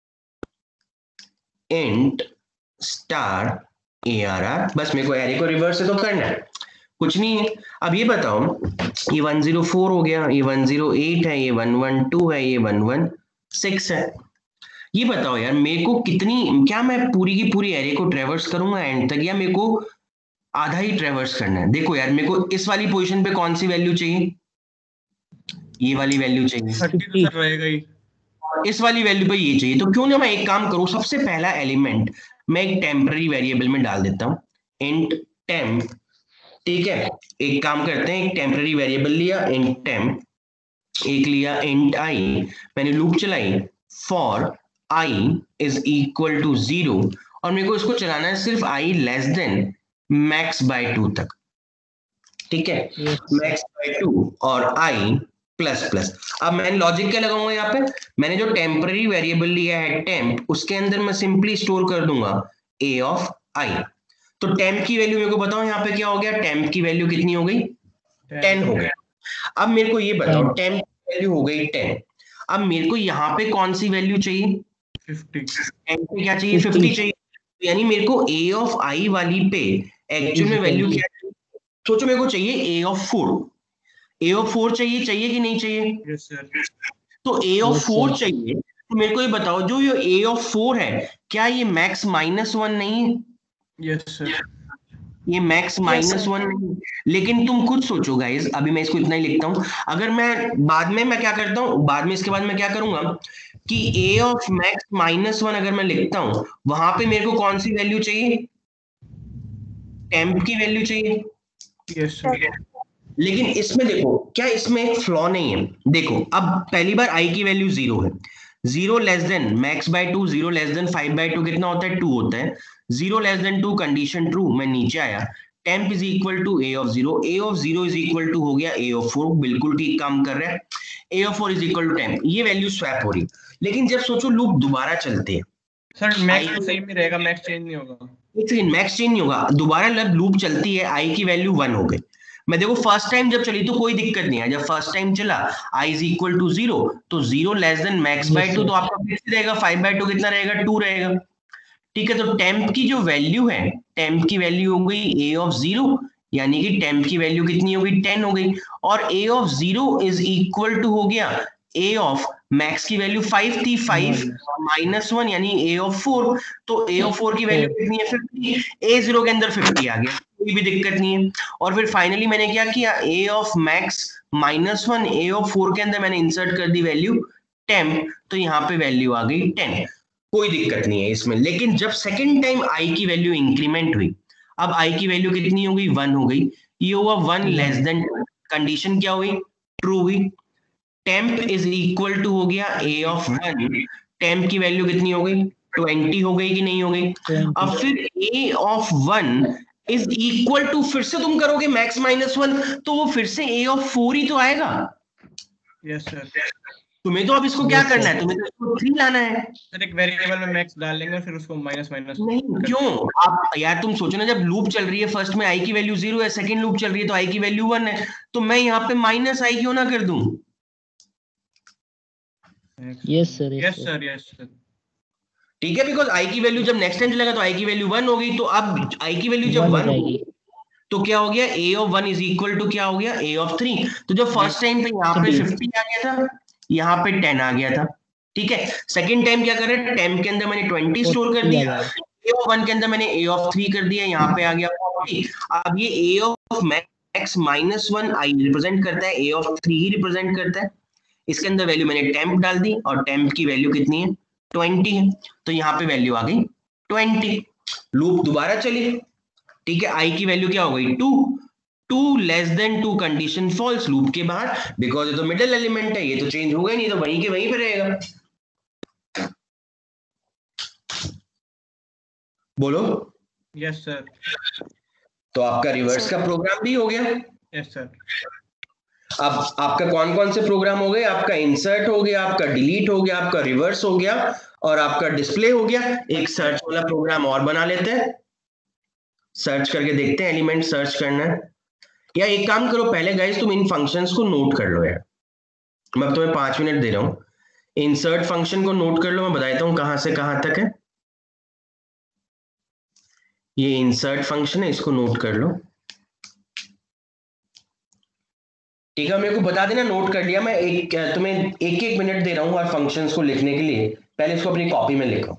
int star A R R, बस मेरे को एरे को रिवर्स से तो करना है, कुछ नहीं है। अब ये बताओ, ये वन जीरो फोर हो गया, ये वन जीरो एट है, ये वन वन टू है, ये वन वन सिक्स है। ये बताओ यार मेरे को कितनी, क्या मैं पूरी की पूरी एरे को ट्रेवर्स करूंगा एंड तक, या मेरे को आधा ही ट्रेवर्स करना है। देखो यार मेरे को इस वाली पोजीशन पे कौन सी वैल्यू चाहिए, ये वाली वैल्यू चाहिए, रहेगा ही। इस वाली वैल्यू पे ये चाहिए। तो क्यों ना मैं एक काम करूं, सबसे पहला एलिमेंट मैं एक टेम्पररी वेरिएबल में डाल देता हूं, इंट टेम्प, ठीक है। एक काम करते हैं, एक टेम्पररी वेरिएबल लिया इंट टेम्प, एक लिया इंट आई, मैंने लूप चलाई for I is equal to zero, और मेरे को इसको चलाना है सिर्फ I less than max by two तक, ठीक है, मैक्स बाय टू और आई प्लस प्लस। अब मैंने लॉजिक क्या लगाऊंगा यहाँ पे, मैंने जो टेम्पररी वेरिएबल लिया है टेम्प, उसके अंदर मैं सिंपली स्टोर कर दूंगा ए ऑफ आई। तो टेम्प की वैल्यू मेरे को बताओ यहाँ पे क्या हो गया, टेम्प की वैल्यू कितनी हो गई, टेन हो गया। अब मेरे को ये बताओ टेम्प की वैल्यू हो गई टेन, अब मेरे को यहाँ पे कौन सी वैल्यू चाहिए, फिफ्टी। टेम्प पे क्या चाहिए, फिफ्टी चाहिए, यानी मेरे को ए ऑफ आई वाली पे एक्चुअल में वैल्यू क्या चाहिए, सोचो मेरे को चाहिए A of four, A of four चाहिए, चाहिए कि नहीं चाहिए, यस सर। तो ए ऑफ फोर चाहिए, तो मेरे को ये बताओ जो ये ए ऑफ फोर है क्या ये मैक्स माइनस वन नहीं है, यस सर। ये मैक्स माइनस वन नहीं, लेकिन तुम खुद सोचो गाइस, अभी मैं इसको इतना ही लिखता हूं, अगर मैं बाद में मैं क्या करता हूं, बाद में इसके बाद मैं क्या करूंगा कि A of max minus one अगर मैं लिखता हूं, वहां पे मेरे को कौन सी वैल्यू चाहिए, टेम्प की वैल्यू चाहिए। Yes sir. लेकिन इसमें देखो क्या इसमें एक फ्लॉ नहीं है, देखो अब पहली बार आई की वैल्यू जीरो है, zero less than max by two, zero less than five by two कितना होता है, टू होता है, zero less than two condition true, मैं नीचे आया, temp is equal to A of zero, A of zero is equal to हो गया ए ऑफ फोर, बिल्कुल ठीक काम कर रहा है, ए of four is equal to temp, ये वैल्यू स्वैप हो रही। लेकिन जब सोचो लूप दोबारा चलते हैं, सर मैक्स तो सेम ही रहेगा, मैक्स चेंज नहीं होगा, एक सेकंड, मैक्स चेंज नहीं होगा, दोबारा जब लूप चलती है आई की वैल्यू वन हो गई, मैं देखो फर्स्ट टाइम जब चली तो कोई दिक्कत नहीं है, जब फर्स्ट टाइम चला I is equal to zero, तो zero less than max by two, तो आपका फिक्स रहेगा, फाइव बाय टू कितना रहेगा, टू रहेगा, ठीक है। तो टेम्प की जो वैल्यू है, टेम्प की वैल्यू हो गई ए ऑफ जीरो, यानी कि टेम्प की वैल्यू कितनी हो गई, टेन हो गई, और a of zero is equal to हो गया ए ऑफ मैक्स की वैल्यू फाइव थी, फाइव माइनस वन यानी ए ऑफ फोर, तो ए ऑफ फोर की वैल्यू कितनी है, फिफ्टी, ए जीरो के अंदर फिफ्टी आ गया, कोई भी दिक्कत नहीं है। और फिर फाइनली मैंने क्या किया, a of max minus one, a of four के अंदर मैंने इंसर्ट कर दी वैल्यू टेम्प, तो यहाँ पे वैल्यू आ गई टेन, कोई दिक्कत नहीं है इसमें। लेकिन जब सेकेंड टाइम आई की वैल्यू इंक्रीमेंट हुई, अब आई की वैल्यू कितनी हो गई, वन हो गई, ये हुआ वन लेस देन, कंडीशन क्या हुई, ट्रू हुई, टेम्प इज इक्वल टू हो गया ए ऑफ वन, टेम्प की वैल्यू कितनी हो गई, ट्वेंटी हो गई कि नहीं हो गई, अब फिर ए of one is equal to, फिर से तुम करोगे मैक्स माइनस वन, तो वो फिर से ए ऑफ फोर ही तो आएगा। Yes sir. तुम्हें तो अब इसको क्या करना है, तुम्हें तो इसको थ्री लाना है, सर एक वेरिएबल में मैक्स डाल लेंगे और फिर उसको माइनस माइनस नहीं क्यों, आप यार तुम सोचो ना, जब लूप चल रही है फर्स्ट में आई की वैल्यू जीरो है, सेकंड लूप चल रही है तो आई की वैल्यू वन है, तो मैं यहाँ पे माइनस आई क्यों ना कर दूं, yes sir. Yes sir. Yes sir. ठीक है, बिकॉज आई की वैल्यू जब नेक्स्ट टाइम चलेगा तो आई की वैल्यू वन हो गई, तो अब आई की वैल्यू जब वन होगी तो क्या हो गया, a of one is equal to क्या हो गया, ए ऑफ थ्री, तो जब फर्स्ट टाइम पे यहाँ पे फिफ्टी आ गया था, यहाँ पे टेन आ गया था, ठीक है, सेकंड टाइम क्या कर रहे हैं, टेन के अंदर मैंने ट्वेंटी स्टोर कर दिया, ए ऑफ वन के अंदर मैंने ए ऑफ थ्री कर दिया, यहाँ पे आ गया फोर्टी, अब ये a of max minus one i represent करता है, ए ऑफ थ्री ही रिप्रेजेंट करता है, इसके अंदर वैल्यू मैंने टेम्प डाल दी और टेम्प की वैल्यू कितनी है, ट्वेंटी है, तो यहाँ पे वैल्यू आ गई ट्वेंटी, लूप दोबारा चली, ठीक है, आई की वैल्यू क्या हो गई, two, two less than two condition false, loop के बाहर, बिकॉज ये तो मिडिल एलिमेंट है, ये तो चेंज होगा ही नहीं, तो वहीं के वहीं पे रहेगा, बोलो। Yes sir. तो आपका रिवर्स का प्रोग्राम भी हो गया। Yes sir. अब आपका कौन कौन से प्रोग्राम हो गए, आपका इंसर्ट हो गया, आपका डिलीट हो गया, आपका रिवर्स हो गया, और आपका डिस्प्ले हो गया। एक सर्च वाला प्रोग्राम और बना लेते हैं, सर्च करके देखते हैं, एलिमेंट सर्च करना है, या एक काम करो पहले गाइस तुम इन फंक्शंस को नोट कर लो यार, मैं तुम्हें पांच मिनट दे रहा हूं, इंसर्ट फंक्शन को नोट कर लो, मैं बताता हूं कहां से कहां तक है, ये इंसर्ट फंक्शन है, इसको नोट कर लो, ठीक है, मेरे को बता देना नोट कर लिया, मैं एक तुम्हें एक एक मिनट दे रहा हूं हर फंक्शंस को लिखने के लिए, पहले इसको अपनी कॉपी में लिखो।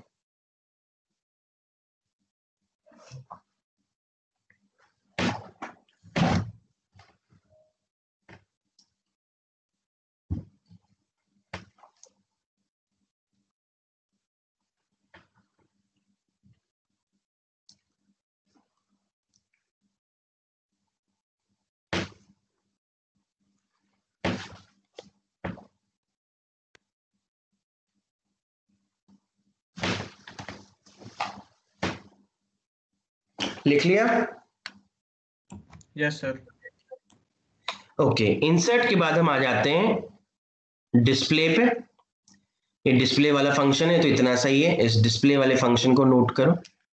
लिख लिया? Yes sir. ओके, इंसर्ट के बाद हम आ जाते हैं डिस्प्ले पे। ये डिस्प्ले वाला फंक्शन है तो इतना सही है, इस डिस्प्ले वाले फंक्शन को नोट करो।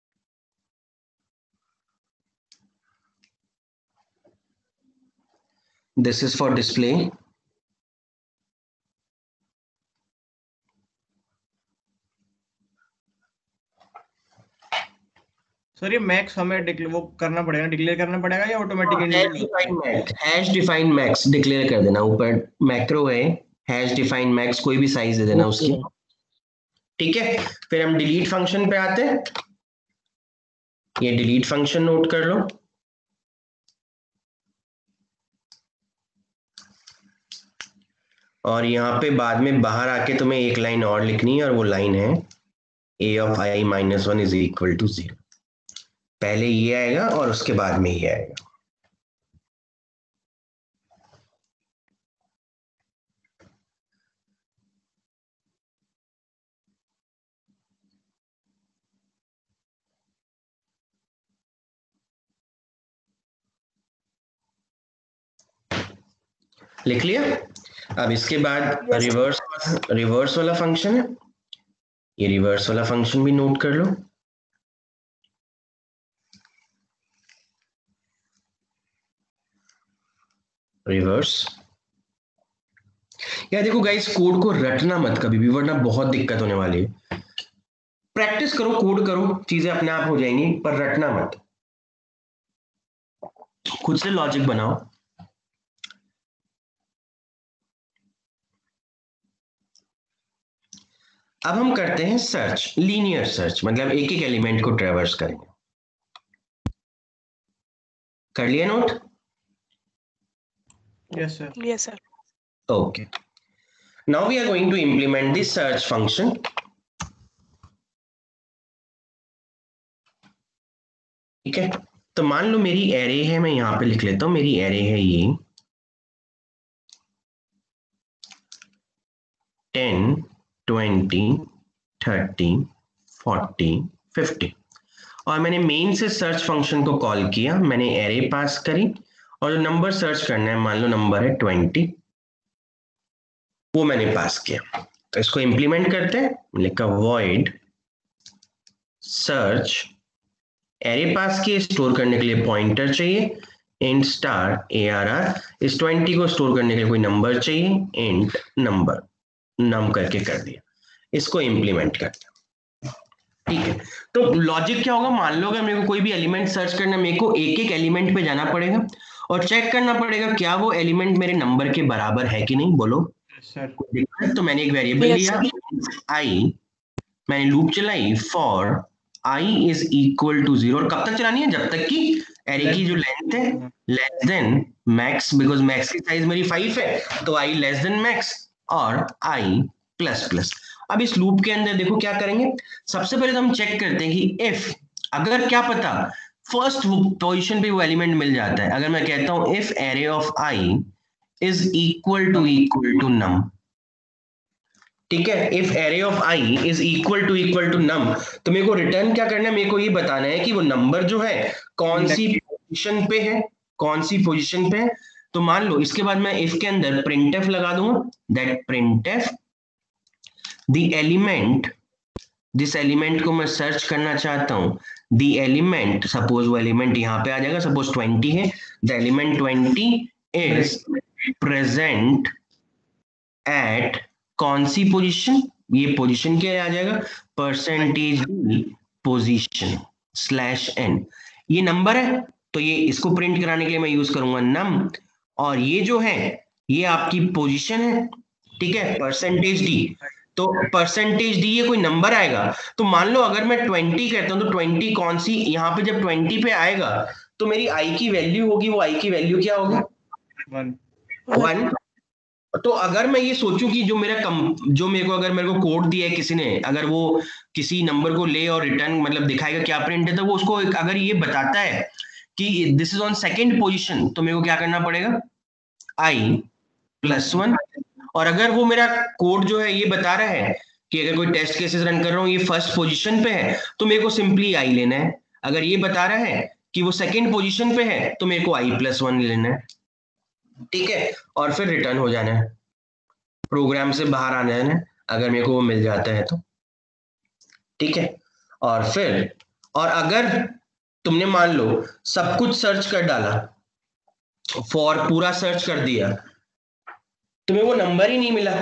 This is for display. Sir ये मैक्स हमें डिक्लेयर वो करना पड़ेगा, डिक्लेयर करना पड़ेगा या automatic? Hash define max declare कर देना, ऊपर मैक्रो है, हैश डिफाइन मैक्स, कोई भी साइज दे देना उसकी। ठीक है, फिर हम डिलीट फंक्शन पे आते हैं। ये डिलीट फंक्शन नोट कर लो। और यहाँ पे बाद में बाहर आके तुम्हें एक लाइन और लिखनी है, और वो लाइन है a of i minus one is equal to zero. पहले ये आएगा और उसके बाद में ये आएगा। लिख लिया? अब इसके बाद रिवर्स रिवर्स वाला फंक्शन है, ये रिवर्स वाला फंक्शन भी नोट कर लो। रिवर्स। यार देखो गाइस, कोड को रटना मत कभी भी, वरना बहुत दिक्कत होने वाली है। प्रैक्टिस करो, कोड करो, चीजें अपने आप हो जाएंगी, पर रटना मत, खुद से लॉजिक बनाओ। अब हम करते हैं सर्च, लीनियर सर्च, मतलब एक एक एलिमेंट को ट्रेवर्स करेंगे। कर लिया नोट? Yes sir. Yes sir. Okay. Now we are going to implement the search function. ठीक है, तो मान लो मेरी एरे है, मैं यहां पे लिख लेता हूं, मेरी एरे है ये ten, twenty, thirty, forty, fifty, और मैंने मेन से सर्च फंक्शन को कॉल किया, मैंने एरे पास करी, और जो नंबर सर्च करना है, मान लो नंबर है ट्वेंटी, वो मैंने पास किया। तो इसको इंप्लीमेंट करते हैं, लिखा वॉइड सर्च, एरे पास किए, स्टोर करने के लिए पॉइंटर चाहिए, int star A R r, इस ट्वेंटी को स्टोर करने के लिए कोई नंबर चाहिए, इंट नंबर, नम करके कर दिया। इसको इंप्लीमेंट करते हैं। ठीक है, तो लॉजिक क्या होगा, मान लो अगर मेरे को कोई भी एलिमेंट सर्च करना, मेरे को एक एक एलिमेंट पे जाना पड़ेगा और चेक करना पड़ेगा क्या वो एलिमेंट मेरे नंबर के बराबर है कि नहीं। बोलो सर। तो मैंने एक वेरिएबल Yes, लिया आई, मैंने लूप चलाई for i is equal to zero, और कब तक चलानी है, जब तक कि एरे की जो लेंथ है less than max, because max की साइज मेरी फाइव है, तो i लेस देन मैक्स और i प्लस प्लस। अब इस लूप के अंदर देखो क्या करेंगे, सबसे पहले तो हम चेक करते हैं कि इफ, अगर क्या पता फर्स्ट पोजीशन पे वो एलिमेंट मिल जाता है, अगर मैं कहता हूं if array of i is equal to equal to num, ठीक है, if array of i is equal to equal to num, तो मेरे को रिटर्न क्या करना है, मेरे को ये बताना है कि वो नंबर जो है कौन सी पोजीशन पे है, कौन सी पोजीशन पे है। तो मान लो इसके बाद मैं इफ के अंदर printf लगा दूंगा, दैट printf द एलिमेंट, जिस एलिमेंट को मैं सर्च करना चाहता हूं, द एलिमेंट, सपोज वो एलिमेंट यहां पे आ जाएगा, सपोज ट्वेंटी है, the element twenty is present at कौन सी पोजीशन, ये पोजीशन क्या आ जाएगा, परसेंटेज पोजीशन स्लैश एन, ये नंबर है, तो ये इसको प्रिंट कराने के लिए मैं यूज करूंगा नम, और ये जो है ये आपकी पोजीशन है, ठीक है, परसेंटेज डी, तो परसेंटेज डी ये कोई नंबर आएगा, तो मान लो अगर मैं ट्वेंटी कहता हूं, तो ट्वेंटी कौन सी, यहाँ पे जब ट्वेंटी पे आएगा तो मेरी आई की वैल्यू होगी, वो आई की वैल्यू क्या होगी, वन वन। तो अगर मैं ये सोचूं कि जो मेरा कम, जो मेरे को अगर मेरे को कोड दिया है किसी ने, अगर वो किसी नंबर को ले और रिटर्न मतलब दिखाएगा क्या प्रिंट है, तो वो उसको अगर ये बताता है कि this is on second position, तो मेरे को क्या करना पड़ेगा, आई प्लस वन। और अगर वो मेरा कोड जो है ये बता रहा है कि अगर कोई टेस्ट केसेस रन कर रहा हूँ ये फर्स्ट पोजीशन पे है, तो मेरे को सिंपली आई लेना है। अगर ये बता रहा है कि वो सेकंड पोजीशन पे है तो मेरे को आई प्लस वन लेना है, ठीक है, और फिर रिटर्न हो जाना है, प्रोग्राम से बाहर आ जाना है अगर मेरे को वो मिल जाता है तो, ठीक है। और फिर और अगर तुमने मान लो सब कुछ सर्च कर डाला, फॉर पूरा सर्च कर दिया, तुम्हें वो नंबर ही नहीं मिला,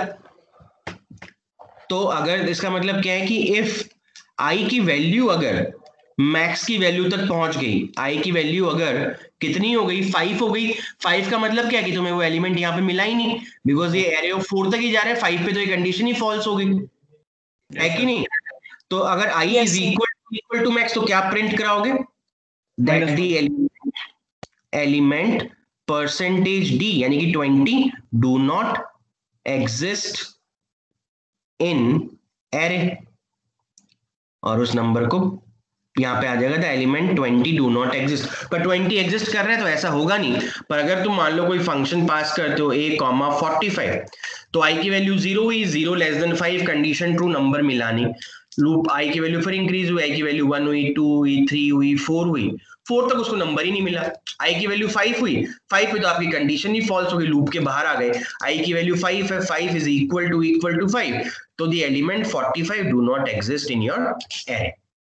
तो अगर इसका मतलब क्या है कि इफ आई की वैल्यू अगर मैक्स की वैल्यू तक पहुंच गई, आई की वैल्यू अगर कितनी हो गई, फाइव हो गई, फाइव का मतलब क्या है कि तुम्हें वो एलिमेंट यहाँ पे मिला ही नहीं, बिकॉज ये एरे ऑफ फोर तक ही जा रहा है, फाइव पे तो ये कंडीशन ही फॉल्स हो गई, है कि नहीं। तो अगर i is equal equal to max तो क्या प्रिंट कराओगे, that the element percentage d यानी कि twenty do not exist in array, और उस नंबर को यहाँ पे आ जाएगा the element twenty do not exist, पर ट्वेंटी एग्जिस्ट कर रहा है तो ऐसा होगा नहीं। पर अगर तुम मान लो कोई फंक्शन पास करते हो ए कॉमा फोर्टी फाइव, तो आई की वैल्यू जीरो हुई, zero less than five, condition true, number मिलानी, लूप आई की वैल्यू फिर इंक्रीज हुई, आई की वैल्यू वन हुई, टू हुई, थ्री हुई, फोर हुई, फोर तक उसको नंबर ही नहीं मिला, आई की वैल्यू फाइव हुई, फाइव पे तो आपकी कंडीशन ही फॉल्स हो गई, लूप के बाहर आ गए, आई की वैल्यू फाइव है, five is equal to equal to five, तो the element forty five do not exist in your array.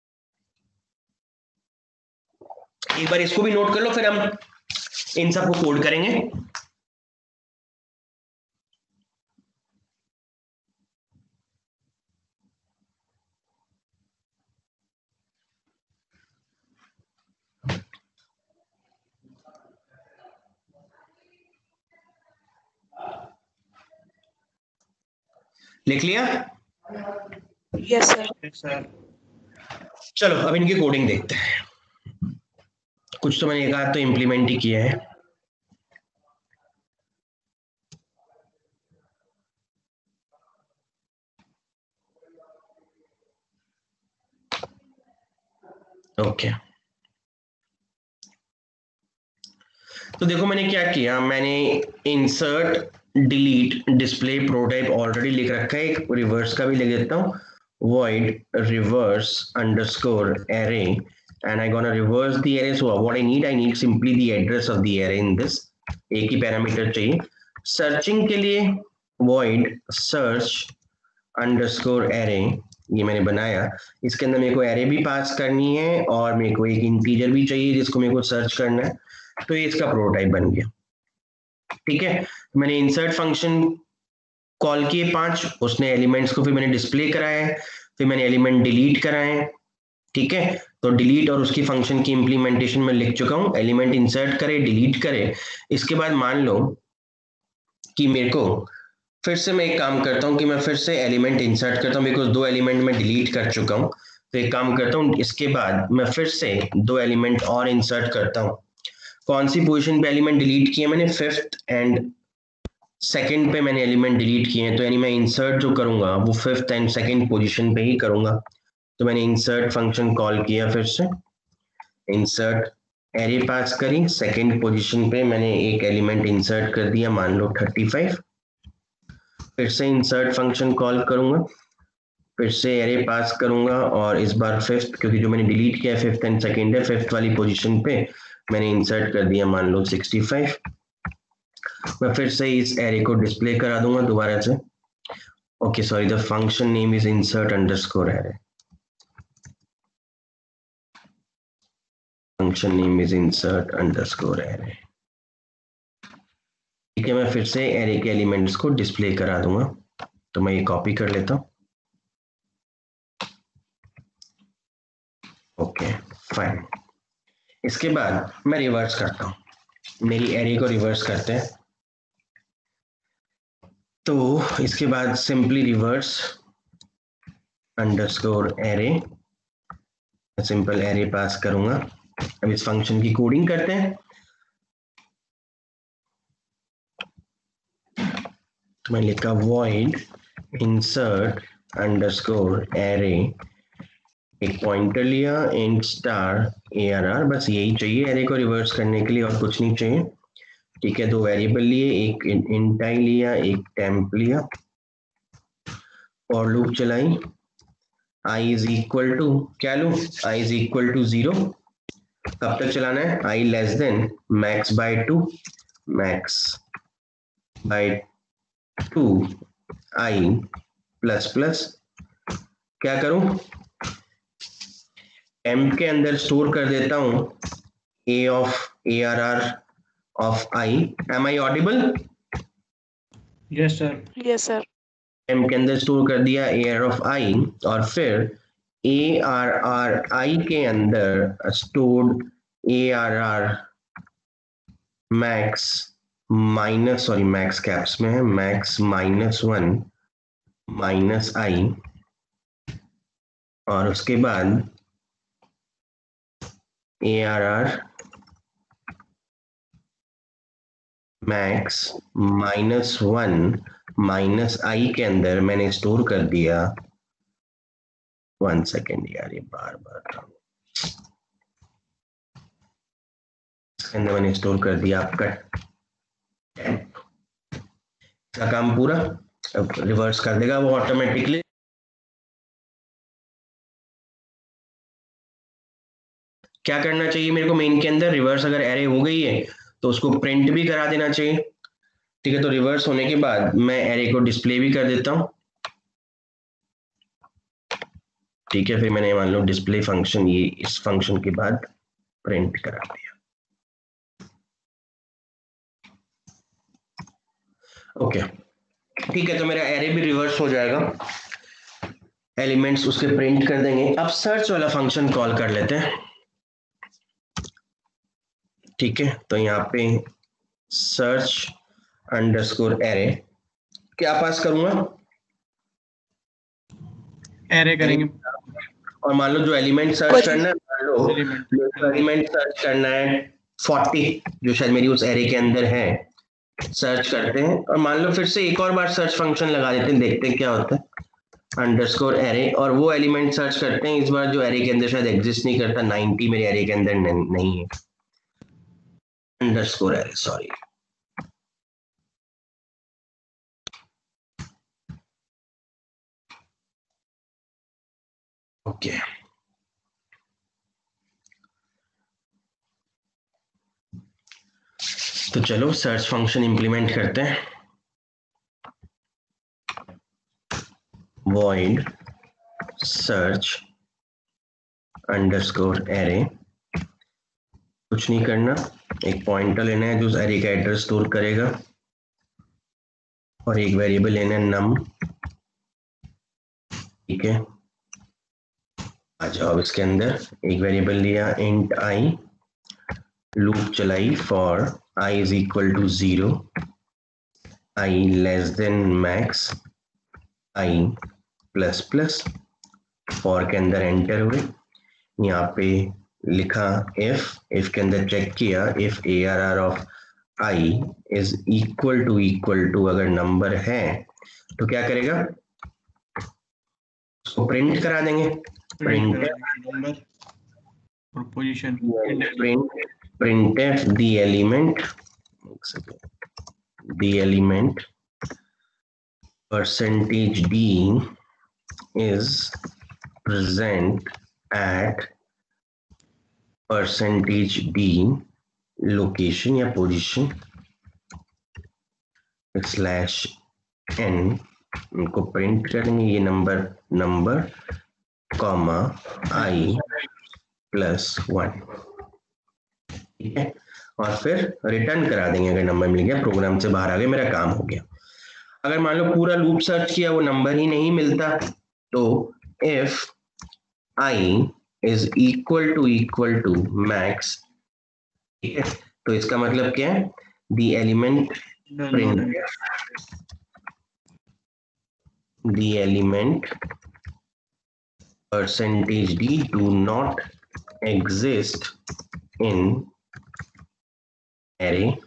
एक बार इसको भी नोट कर लो, फिर हम इन सबको कोड करेंगे। लिख लिया? Yes sir. चलो अब इनकी कोडिंग देखते हैं, कुछ तो मैंने एक आध तो इम्प्लीमेंट ही किया है। Okay okay. तो देखो मैंने क्या किया, मैंने insert delete display prototype already लिख रखा है, एक रिवर्स का भी लिख देता हूँ, void reverse underscore array and I gonna reverse the array. So what I need, I need simply the address of the array in this, एक ही पैरामीटर चाहिए। सर्चिंग के लिए void search underscore array, ये मैंने बनाया, इसके अंदर मेरे को array भी पास करनी है और मेरे को एक इंटीजर भी चाहिए जिसको मेरे को सर्च करना है, तो ये इसका प्रोटोटाइप बन गया, ठीक है। मैंने इंसर्ट फंक्शन कॉल किए पांच, उसने एलिमेंट्स को फिर मैंने डिस्प्ले कराया है, फिर मैंने एलिमेंट डिलीट कराए, ठीक है। तो डिलीट और उसकी फंक्शन की इंप्लीमेंटेशन में लिख चुका हूं, एलिमेंट इंसर्ट करे, डिलीट करे, इसके बाद मान लो कि मेरे को फिर से मैं एक काम करता हूं कि मैं फिर से एलिमेंट इंसर्ट करता हूं, बिकॉज दो एलिमेंट मैं डिलीट कर चुका हूं, तो एक काम करता हूं, इसके बाद मैं फिर से दो एलिमेंट और इंसर्ट करता हूं। कौन सी पोजीशन पे एलिमेंट डिलीट किए मैंने, फिफ्थ एंड सेकंड पे मैंने एलिमेंट डिलीट किए हैं, तो यानी मैं इंसर्ट जो करूंगा वो फिफ्थ एंड सेकंड पोजीशन पे ही करूंगा। तो मैंने इंसर्ट फंक्शन कॉल किया, फिर से इंसर्ट एरे पास करी, सेकंड पोजीशन पे मैंने एक एलिमेंट इंसर्ट कर दिया, मान लो थर्टी फाइव, फिर से इंसर्ट फंक्शन कॉल करूंगा, फिर से एरे पास करूंगा और इस बार फिफ्थ, क्योंकि जो मैंने डिलीट किया फिफ्थ एंड सेकंड है, फिफ्थ वाली पोजीशन पे मैंने इंसर्ट कर दिया मान लो सिक्सटी फाइव। मैं फिर से इस एरे को डिस्प्ले करा दूंगा दोबारा से, okay sorry, the function name is insert underscore array, function name is insert underscore array, ठीक है। मैं फिर से एरे के एलिमेंट्स को डिस्प्ले करा दूंगा, तो मैं ये कॉपी कर लेता हूं, ओके फाइन। इसके बाद मैं रिवर्स करता हूं, मेरी एरे को रिवर्स करते हैं, तो इसके बाद simply reverse underscore array, simple array pass करूंगा। अब इस फंक्शन की कोडिंग करते हैं, तो मैं लिखा void insert underscore array, एक पॉइंटर लिया, int स्टार arr, बस यही चाहिए एरे को रिवर्स करने के लिए और कुछ नहीं चाहिए, ठीक है। दो वेरिएबल लिए, एक int i लिया, एक temp लिया, और लूप चलाई, i इज इक्वल टू क्या लूँ, i is equal to zero, कब तक चलाना है? I less than max by two, max by two i plus plus क्या करूं, एम के अंदर स्टोर कर देता हूं a of A R are of i. Am I audible? Yes sir. Yes sir. M के अंदर स्टोर कर दिया ए आर ऑफ आई और फिर ए आर आर आई के अंदर stored a are r max minus, sorry max caps में है, max minus one minus i, और उसके बाद a are r max minus one minus i के अंदर मैंने स्टोर कर दिया, वन सेकेंड यार ये बार बार इसके अंदर मैंने स्टोर कर दिया आपका टेम्प. इसका काम पूरा. अब रिवर्स कर देगा वो ऑटोमेटिकली. क्या करना चाहिए मेरे को मेन के अंदर? रिवर्स अगर एरे हो गई है तो उसको प्रिंट भी करा देना चाहिए. ठीक है, तो रिवर्स होने के बाद मैं एरे को डिस्प्ले भी कर देता हूं. ठीक है, फिर मैंने मान लो डिस्प्ले फंक्शन, ये इस फंक्शन के बाद प्रिंट करा दिया. ओके ठीक है, तो मेरा एरे भी रिवर्स हो जाएगा, एलिमेंट्स उसके प्रिंट कर देंगे. अब सर्च वाला फंक्शन कॉल कर लेते हैं. ठीक है, तो यहाँ पे सर्च अंडरस्कोर एरे क्या पास करूंगा? एरे करेंगे. और मान लो जो एलिमेंट सर्च करना है, मान लो एलिमेंट सर्च करना है फोर्टी, जो शायद मेरी उस एरे के अंदर है, सर्च करते हैं. और मान लो फिर से एक और बार सर्च फंक्शन लगा देते हैं, देखते हैं क्या होता है. अंडरस्कोर एरे, और वो एलिमेंट सर्च करते हैं इस बार जो एरे के अंदर शायद एग्जिस्ट नहीं करता, नाइंटी मेरे एरे के अंदर नहीं है. Underscore array, sorry. Okay okay. तो चलो सर्च फंक्शन इंप्लीमेंट करते हैं. void search अंडरस्कोर एरे, कुछ नहीं करना, एक पॉइंटर लेना है जो उस एरे का एड्रेस स्टोर करेगा, और एक वेरिएबल लेना है नम. ठीक है, आ जाओ इसके अंदर. एक वेरिएबल लिया इंट आई, लूप चलाई for I is equal to zero, I less than max, I plus plus, for के अंदर एंटर हुए. यहाँ पे लिखा इफ, इफ के अंदर चेक किया if a are are of I is equal to equal to, अगर नंबर है तो क्या करेगा, उसको प्रिंट करा देंगे. प्रिंट नंबर और position, print printf the element, the element percentage d is present at percentage d location या position slash n, उनको प्रिंट करेंगे ये number number comma i plus one. ठीक है, और फिर रिटर्न करा देंगे अगर नंबर मिल गया, प्रोग्राम से बाहर आ गए, मेरा काम हो गया. अगर मान लो पूरा लूप सर्च किया वो नंबर ही नहीं मिलता, तो if i is equal to equal to max, ठीक है, तो इसका मतलब क्या है, the element print, the element percentage d do not exist in array,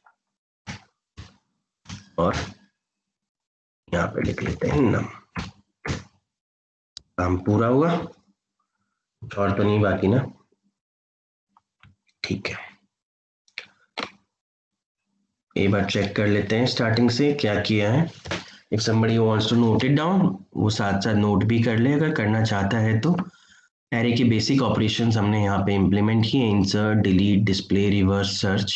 और यहाँ पे लिख लेते हैं नम. काम पूरा हुआ, और तो नहीं बाकी ना. ठीक है, एक बार चेक कर लेते हैं स्टार्टिंग से क्या किया है. If somebody wants to note it down, वो साथ साथ नोट भी कर ले अगर करना चाहता है तो. एरे के बेसिक ऑपरेशंस हमने यहाँ पे इम्प्लीमेंट किए, insert, delete, display, reverse, search.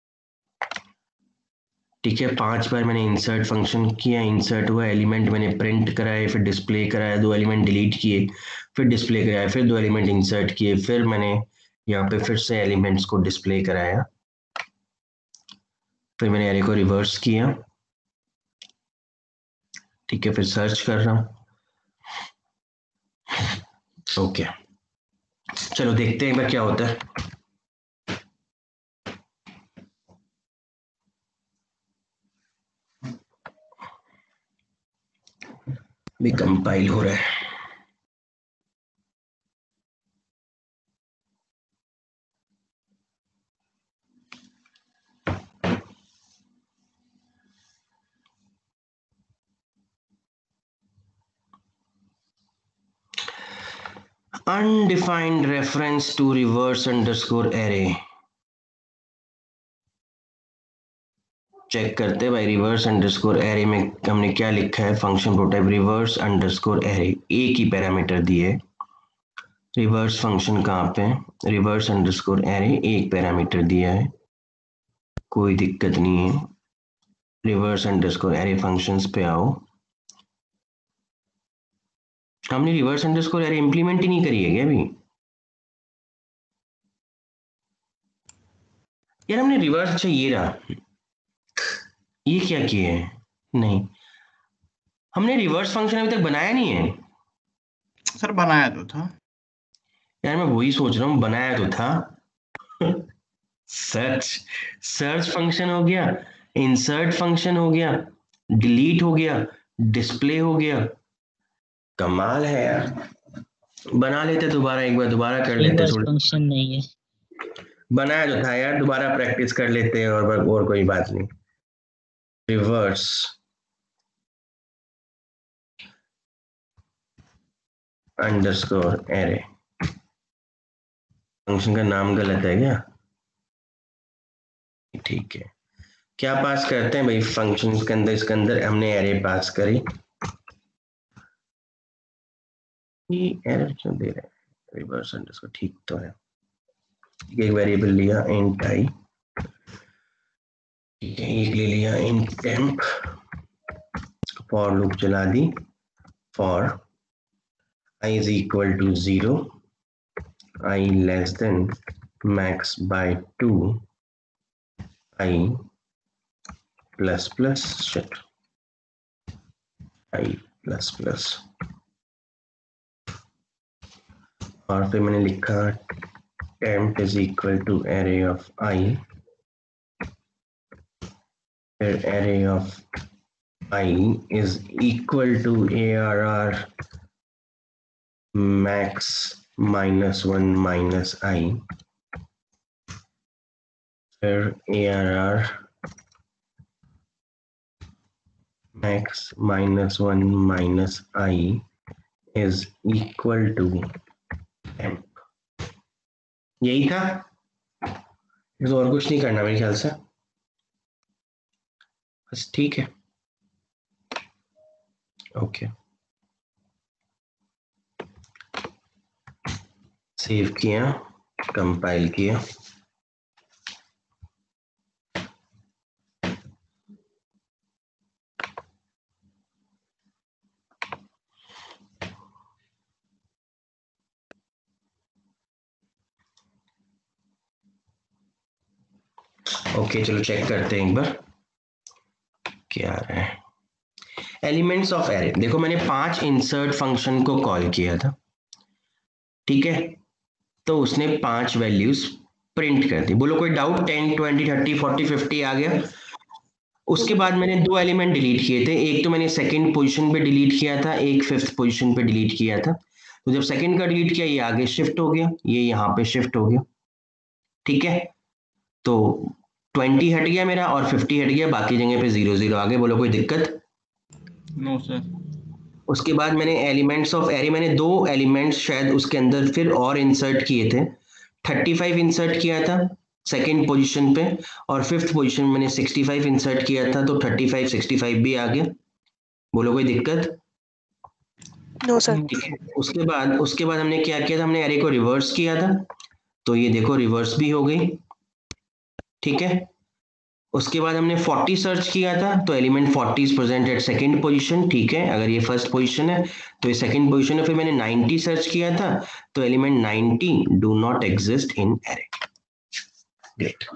ठीक है, पांच बार मैंने इंसर्ट फंक्शन किया, इंसर्ट हुआ, एलिमेंट मैंने प्रिंट कराए, फिर डिस्प्ले कराया, दो एलिमेंट डिलीट किए, फिर डिस्प्ले कराया, फिर दो एलिमेंट इंसर्ट किए, फिर मैंने यहाँ पे फिर से एलिमेंट्स को डिस्प्ले कराया, फिर मैंने एरे को रिवर्स किया। ठीक है, फिर सर्च कर रहा हूँ। ओके, चलो देखते हैं एक बार क्या होता है। भी कंपाइल हो रहा है। Undefined reference to reverse underscore array। Check करते हैं भाई, रिवर्स अंडरस्कोर एरे में हमने क्या लिखा है, function prototype reverse underscore array, एक ही पैरामीटर दिए। रिवर्स फंक्शन कहाँ पे, रिवर्स अंडरस्कोर एरे, एक पैरामीटर दिया है, कोई दिक्कत नहीं है। रिवर्स अंडरस्कोर एरे फंक्शंस पे आओ। हमने रिवर्स अंडरस्कोर एरे इंप्लीमेंट ही नहीं करी है क्या अभी? यार हमने रिवर्स, अच्छा ये रहा, ये क्या किया है, नहीं हमने रिवर्स फंक्शन अभी तक बनाया नहीं है। सर बनाया तो था यार मैं वही सोच रहा हूँ, बनाया तो था। सर्च सर्च फंक्शन हो गया, इंसर्ट फंक्शन हो गया, डिलीट हो गया, डिस्प्ले हो गया, कमाल है यार। बना लेते दोबारा, एक बार दोबारा कर लेते, थोड़ी फंक्शन नहीं है, बनाया तो था यार, दोबारा प्रैक्टिस कर लेते हैं, और और कोई बात नहीं। रिवर्स अंडरस्कोर एरे, फंक्शन का नाम गलत है क्या? ठीक है, क्या पास करते हैं भाई फंक्शन के अंदर, इसके अंदर हमने एरे पास करी, ये एरर क्यों दे रहे हैं, रिवर्स अंडरस्कोर ठीक तो है। एक वेरिएबल लिया इंट आई, ठीक है, एक ले लिया इंट टेम्प, फॉर लूप चला दी, for i is equal to zero, I less than max by two, I plus plus shit, I plus plus, और फिर मैंने लिखा temp is equal to array of I, फिर array of I is equal to arr max minus one minus I, फिर arr max minus one minus I is equal to temp। यही था, तो और कुछ नहीं करना मेरे ख्याल से, बस ठीक है। ओके, सेव किया, कंपाइल किया, ओके चलो चेक करते हैं एक बार क्या आ रहा है। एलिमेंट्स ऑफ एरे, देखो मैंने पांच इंसर्ट फंक्शन को कॉल किया था, ठीक है, तो उसने पांच वैल्यूज प्रिंट कर दी। बोलो कोई doubt, ten twenty thirty forty fifty आ गया। उसके बाद मैंने दो एलिमेंट डिलीट किए थे, एक तो मैंने सेकंड पोजीशन पे डिलीट किया था, एक फिफ्थ पोजीशन पे डिलीट किया था। तो जब सेकंड का डिलीट किया, ये आगे शिफ्ट हो गया, ये यहाँ पे शिफ्ट हो गया, ठीक है, तो ट्वेंटी हट गया मेरा और फिफ्टी हट गया, बाकी जगह पे जीरो जीरो आ गए। बोलो कोई दिक्कत? No sir. उसके बाद मैंने एलिमेंट्स ऑफ एरे, मैंने दो एलिमेंट्स शायद उसके अंदर फिर और इंसर्ट किए थे, थर्टी फाइव इंसर्ट किया था सेकंड पोजीशन पे, और फिफ्थ पोजीशन में मैंने सिक्सटी फाइव इंसर्ट किया था, तो थर्टी फाइव सिक्सटी फाइव भी आ गया। बोलो कोई दिक्कत? No sir. ठीक है, उसके बाद उसके बाद हमने क्या किया था, हमने एरे को रिवर्स किया था, तो ये देखो रिवर्स भी हो गई। ठीक है, उसके बाद हमने फोर्टी सर्च किया था, तो element forty is present at second position. ठीक है, अगर ये फर्स्ट पोजीशन है तो ये सेकंड पोजीशन है। फिर मैंने नाइंटी सर्च किया था, तो element ninety do not exist in array. Great.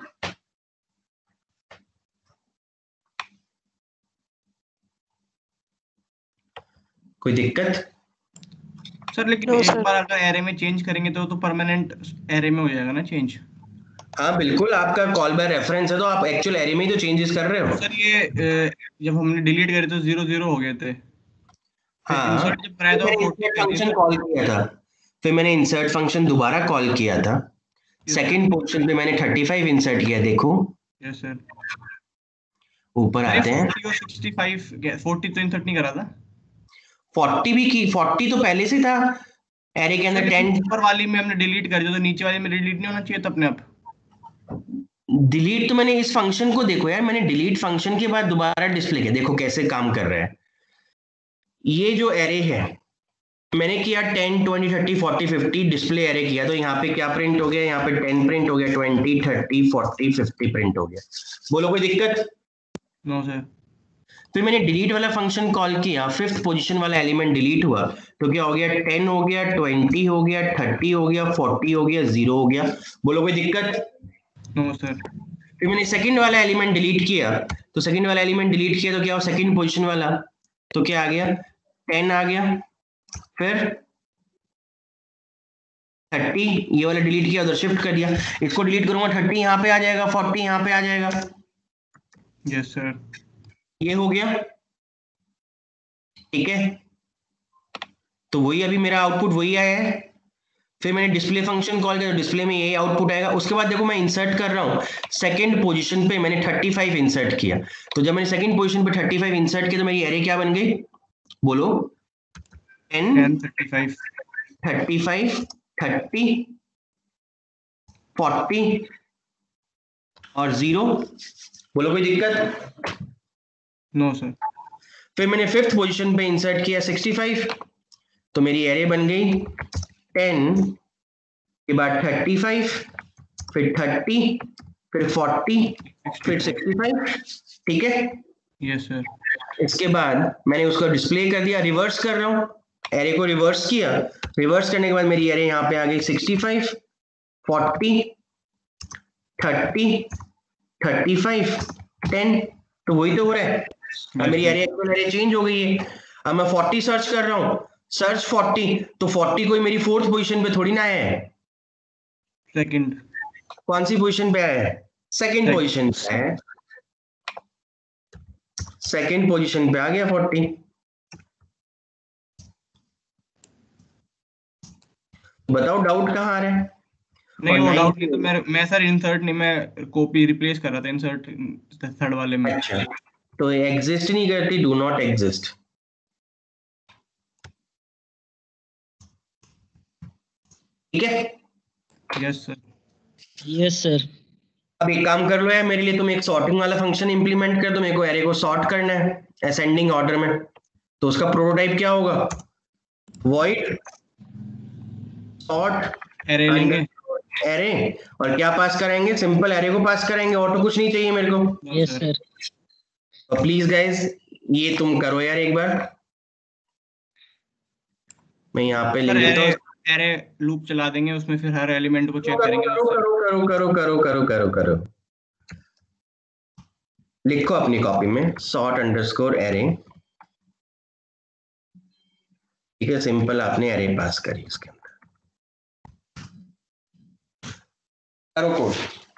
कोई दिक्कत? सर लेकिन No, एक sir. बार अगर एरे में चेंज करेंगे तो तो परमानेंट एरे में हो जाएगा ना चेंज। हाँ बिल्कुल, आपका कॉल बाय रेफरेंस है तो आप एक्चुअल एरे में ही तो चेंजेस कर रहे हो। सर ये अ, जब हमने डिलीट करे तो जीरो जीरो हो गए थे, फिर हाँ, इंसर्ट जब कराया फिर तो मैंने फोर्टी इंसर्ट कर दिया फंक्शन सर। कॉल किया था, फिर मैंने इंसर्ट फंक्शन दोबारा कॉल किया था, यस सर। सेकंड पोजीशन पे मैंने थर्टी फाइव इंसर्ट किया। देखो यस सर। ऊपर सर ये आते हैं, फोर्टी और सिक्सटी फाइव, फोर्टी तो इंसर्ट नहीं करा था फोर्टी भी की, फोर्टी तो पहले से था एरे के सर, अंदर। लेकिन टेन ऊपर वाली में हमने डिलीट कर दिया तो नीचे वाली में डिलीट नहीं होना चाहिए था अपने आप। डिलीट तो मैंने इस फंक्शन को, देखो यार, मैंने डिलीट फंक्शन के बाद दोबारा डिस्प्ले किया, देखो कैसे काम कर रहा है। ये जो एरे है मैंने किया ten twenty thirty forty fifty display array किया, तो यहाँ पे क्या प्रिंट हो गया, यहाँ पे टेन प्रिंट हो गया, twenty thirty forty fifty print हो गया। बोलो कोई दिक्कत? No sir. फिर मैंने डिलीट वाला फंक्शन कॉल किया, फिफ्थ पोजीशन वाला एलिमेंट डिलीट हुआ, तो क्या हो गया, टेन हो गया, ट्वेंटी हो गया, थर्टी हो गया, फोर्टी हो गया, जीरो हो गया। बोलो कोई दिक्कत? No sir. फिर मैंने सेकंड वाला एलिमेंट डिलीट किया, तो सेकंड वाला एलिमेंट डिलीट किया तो क्या हो, सेकंड पोजीशन वाला, तो क्या आ गया, टेन आ गया। फिर थर्टी, ये वाला डिलीट किया, उधर शिफ्ट कर दिया, इसको डिलीट करूंगा, थर्टी यहाँ पे आ जाएगा, फोर्टी यहाँ पे आ जाएगा। Yes sir. ये हो गया। ठीक है, तो वही अभी मेरा आउटपुट वही आया है। फिर मैंने डिस्प्ले फंक्शन कॉल किया, तो डिस्प्ले में यही आउटपुट आएगा। उसके बाद देखो मैं इंसर्ट कर रहा हूँ, सेकंड पोजीशन पे मैंने थर्टी फाइव इंसर्ट किया, तो जब मैंने सेकंड पोजीशन पे थर्टी फाइव इंसर्ट किया तो मेरी एरे क्या बन गई, बोलो, ten ten thirty five. Thirty five thirty forty और जीरो। बोलो कोई दिक्कत? No sir. फिर मैंने फिफ्थ पोजीशन पे इंसर्ट किया सिक्सटी फाइव, तो मेरी एरे बन गई टेन के बाद थर्टी फाइव, फिर थर्टी, फिर फोर्टी, फिर सिक्सटी फाइव। ठीक है, यस सर। इसके बाद मैंने उसको डिस्प्ले कर दिया, रिवर्स कर रहा हूँ, एरे को रिवर्स किया, रिवर्स करने के बाद मेरी एरे यहाँ पे आ गई sixty five, forty, thirty, thirty five, ten. तो वही तो हो रहा है, अब मेरी एरे एक्चुअल एरे चेंज हो गई है। अब मैं फोर्टी सर्च कर रहा हूँ, सर्च फोर्टी, तो फोर्टी कोई मेरी फोर्थ पोजीशन पे थोड़ी ना आया है, सेकंड। कौन सी पोजीशन पे आया है, सेकंड पोजीशन पे आया है, सेकंड पोजीशन पे आ गया फोर्टी। बताओ डाउट कहाँ आ रहा है? नहीं और वो नाइन, डाउट नहीं, तो मैं मैं सर इंसर्ट नहीं, मैं कॉपी रिप्लेस कर रहा था इंसर्ट थर्ड वाले में। अच्छा, तो एग्जिस्ट नहीं करती, डू नॉट एग्जिस्ट। ठीक है, यस सर। Yes sir. अब एक काम कर लो यार मेरे लिए, तुम एक सॉर्टिंग वाला फंक्शन इंप्लीमेंट कर दो, मेरे को एरे को सॉर्ट करना है असेंडिंग ऑर्डर में। तो उसका प्रोटोटाइप क्या होगा, वॉइड सॉर्ट एरे लेंगे। एरे, और क्या पास कराएंगे, सिंपल एरे को पास कराएंगे, और तो कुछ नहीं चाहिए मेरे को। Yes sir. तो प्लीज गाइस ये तुम करो यार एक बार, मैं यहाँ पे लिख सर देता एरे हूँ। एरे लूप चला देंगे, उसमें फिर हर एलिमेंट को चेक करो करेंगे करो उससे। करो करो करो करो करो करो करो लिखो अपनी कॉपी में सॉर्ट अंडरस्कोर एरे। ठीक है, सिंपल आपने एरे पास करी, इसके अंदर करो कोड।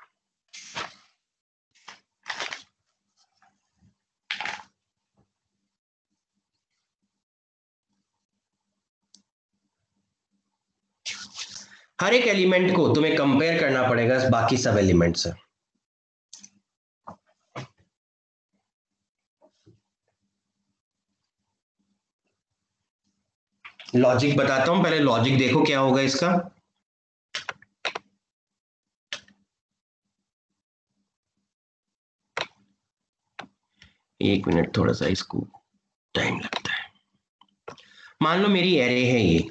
हर एक एलिमेंट को तुम्हें कंपेयर करना पड़ेगा बाकी सब एलिमेंट से। लॉजिक बताता हूं, पहले लॉजिक देखो क्या होगा इसका। एक मिनट, थोड़ा सा इसको टाइम लगता है। मान लो मेरी एरे है ये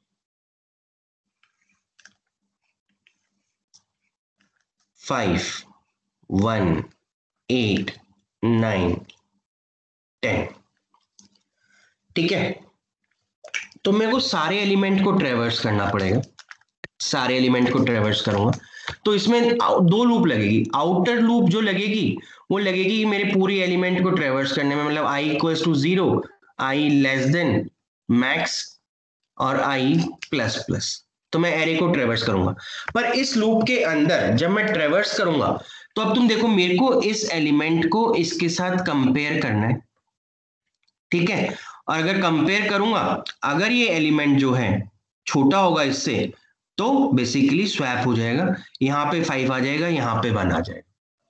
five one eight nine ten, ठीक है। तो मेरे को सारे एलिमेंट को ट्रेवर्स करना पड़ेगा, सारे एलिमेंट को ट्रेवर्स करूंगा तो इसमें दो लूप लगेगी। आउटर लूप जो लगेगी वो लगेगी मेरे पूरी एलिमेंट को ट्रेवर्स करने में, मतलब i equals to zero, I less than max और आई प्लस प्लस, तो मैं एरे को ट्रेवर्स करूंगा। पर इस लूप के अंदर जब मैं ट्रेवर्स करूंगा तो अब तुम देखो मेरे को इस एलिमेंट को इसके साथ कंपेयर करना है, ठीक है। और अगर कंपेयर करूंगा, अगर ये एलिमेंट जो है छोटा होगा इससे तो बेसिकली स्वैप हो जाएगा, यहां पे फाइव आ जाएगा, यहां पे वन आ जाएगा,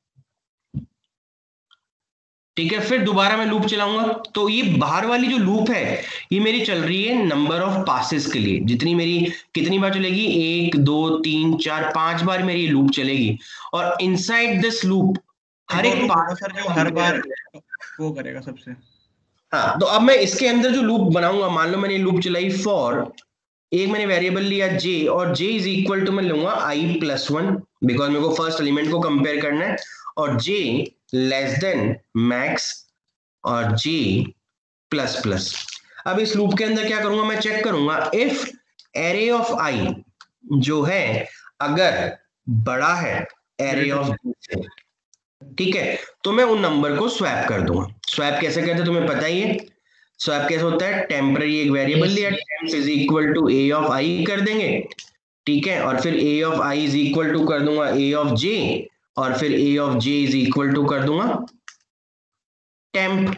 ठीक है। फिर दोबारा मैं लूप चलाऊंगा तो ये बाहर वाली जो लूप है ये मेरी चल रही है नंबर ऑफ पासेस के लिए, जितनी मेरी कितनी बार चलेगी, एक दो तीन चार पांच बार मेरी लूप चलेगी। और इनसाइड दिस लूप हर एक पास सर जो हर बार वो करेगा सबसे। हाँ, तो अब मैं इसके अंदर जो लूप बनाऊंगा, मान लो मैंने लूप चलाई फॉर, एक मैंने वेरिएबल लिया j और j इज इक्वल टू मैं लूंगा i प्लस वन, बिकॉज मेरे को फर्स्ट एलिमेंट को कंपेयर करना है, और j लेस देन मैक्स और j प्लस प्लस। अब इस लूप के अंदर क्या करूंगा, मैं चेक करूंगा इफ एरे ऑफ i जो है अगर बड़ा है एरे ऑफ j से, ठीक है, तो मैं उन नंबर को स्वैप कर दूंगा। स्वैप कैसे करते हैं तुम्हें पता ही है, स्वैप कैसे होता है, टेम्पररी एक वेरिएबल लिया, temp is equal to A of i कर देंगे, ठीक है, और फिर ए of I is equal to कर दूंगा ए ऑफ जे, और फिर ए of j is equal to कर दूंगा टेम्प,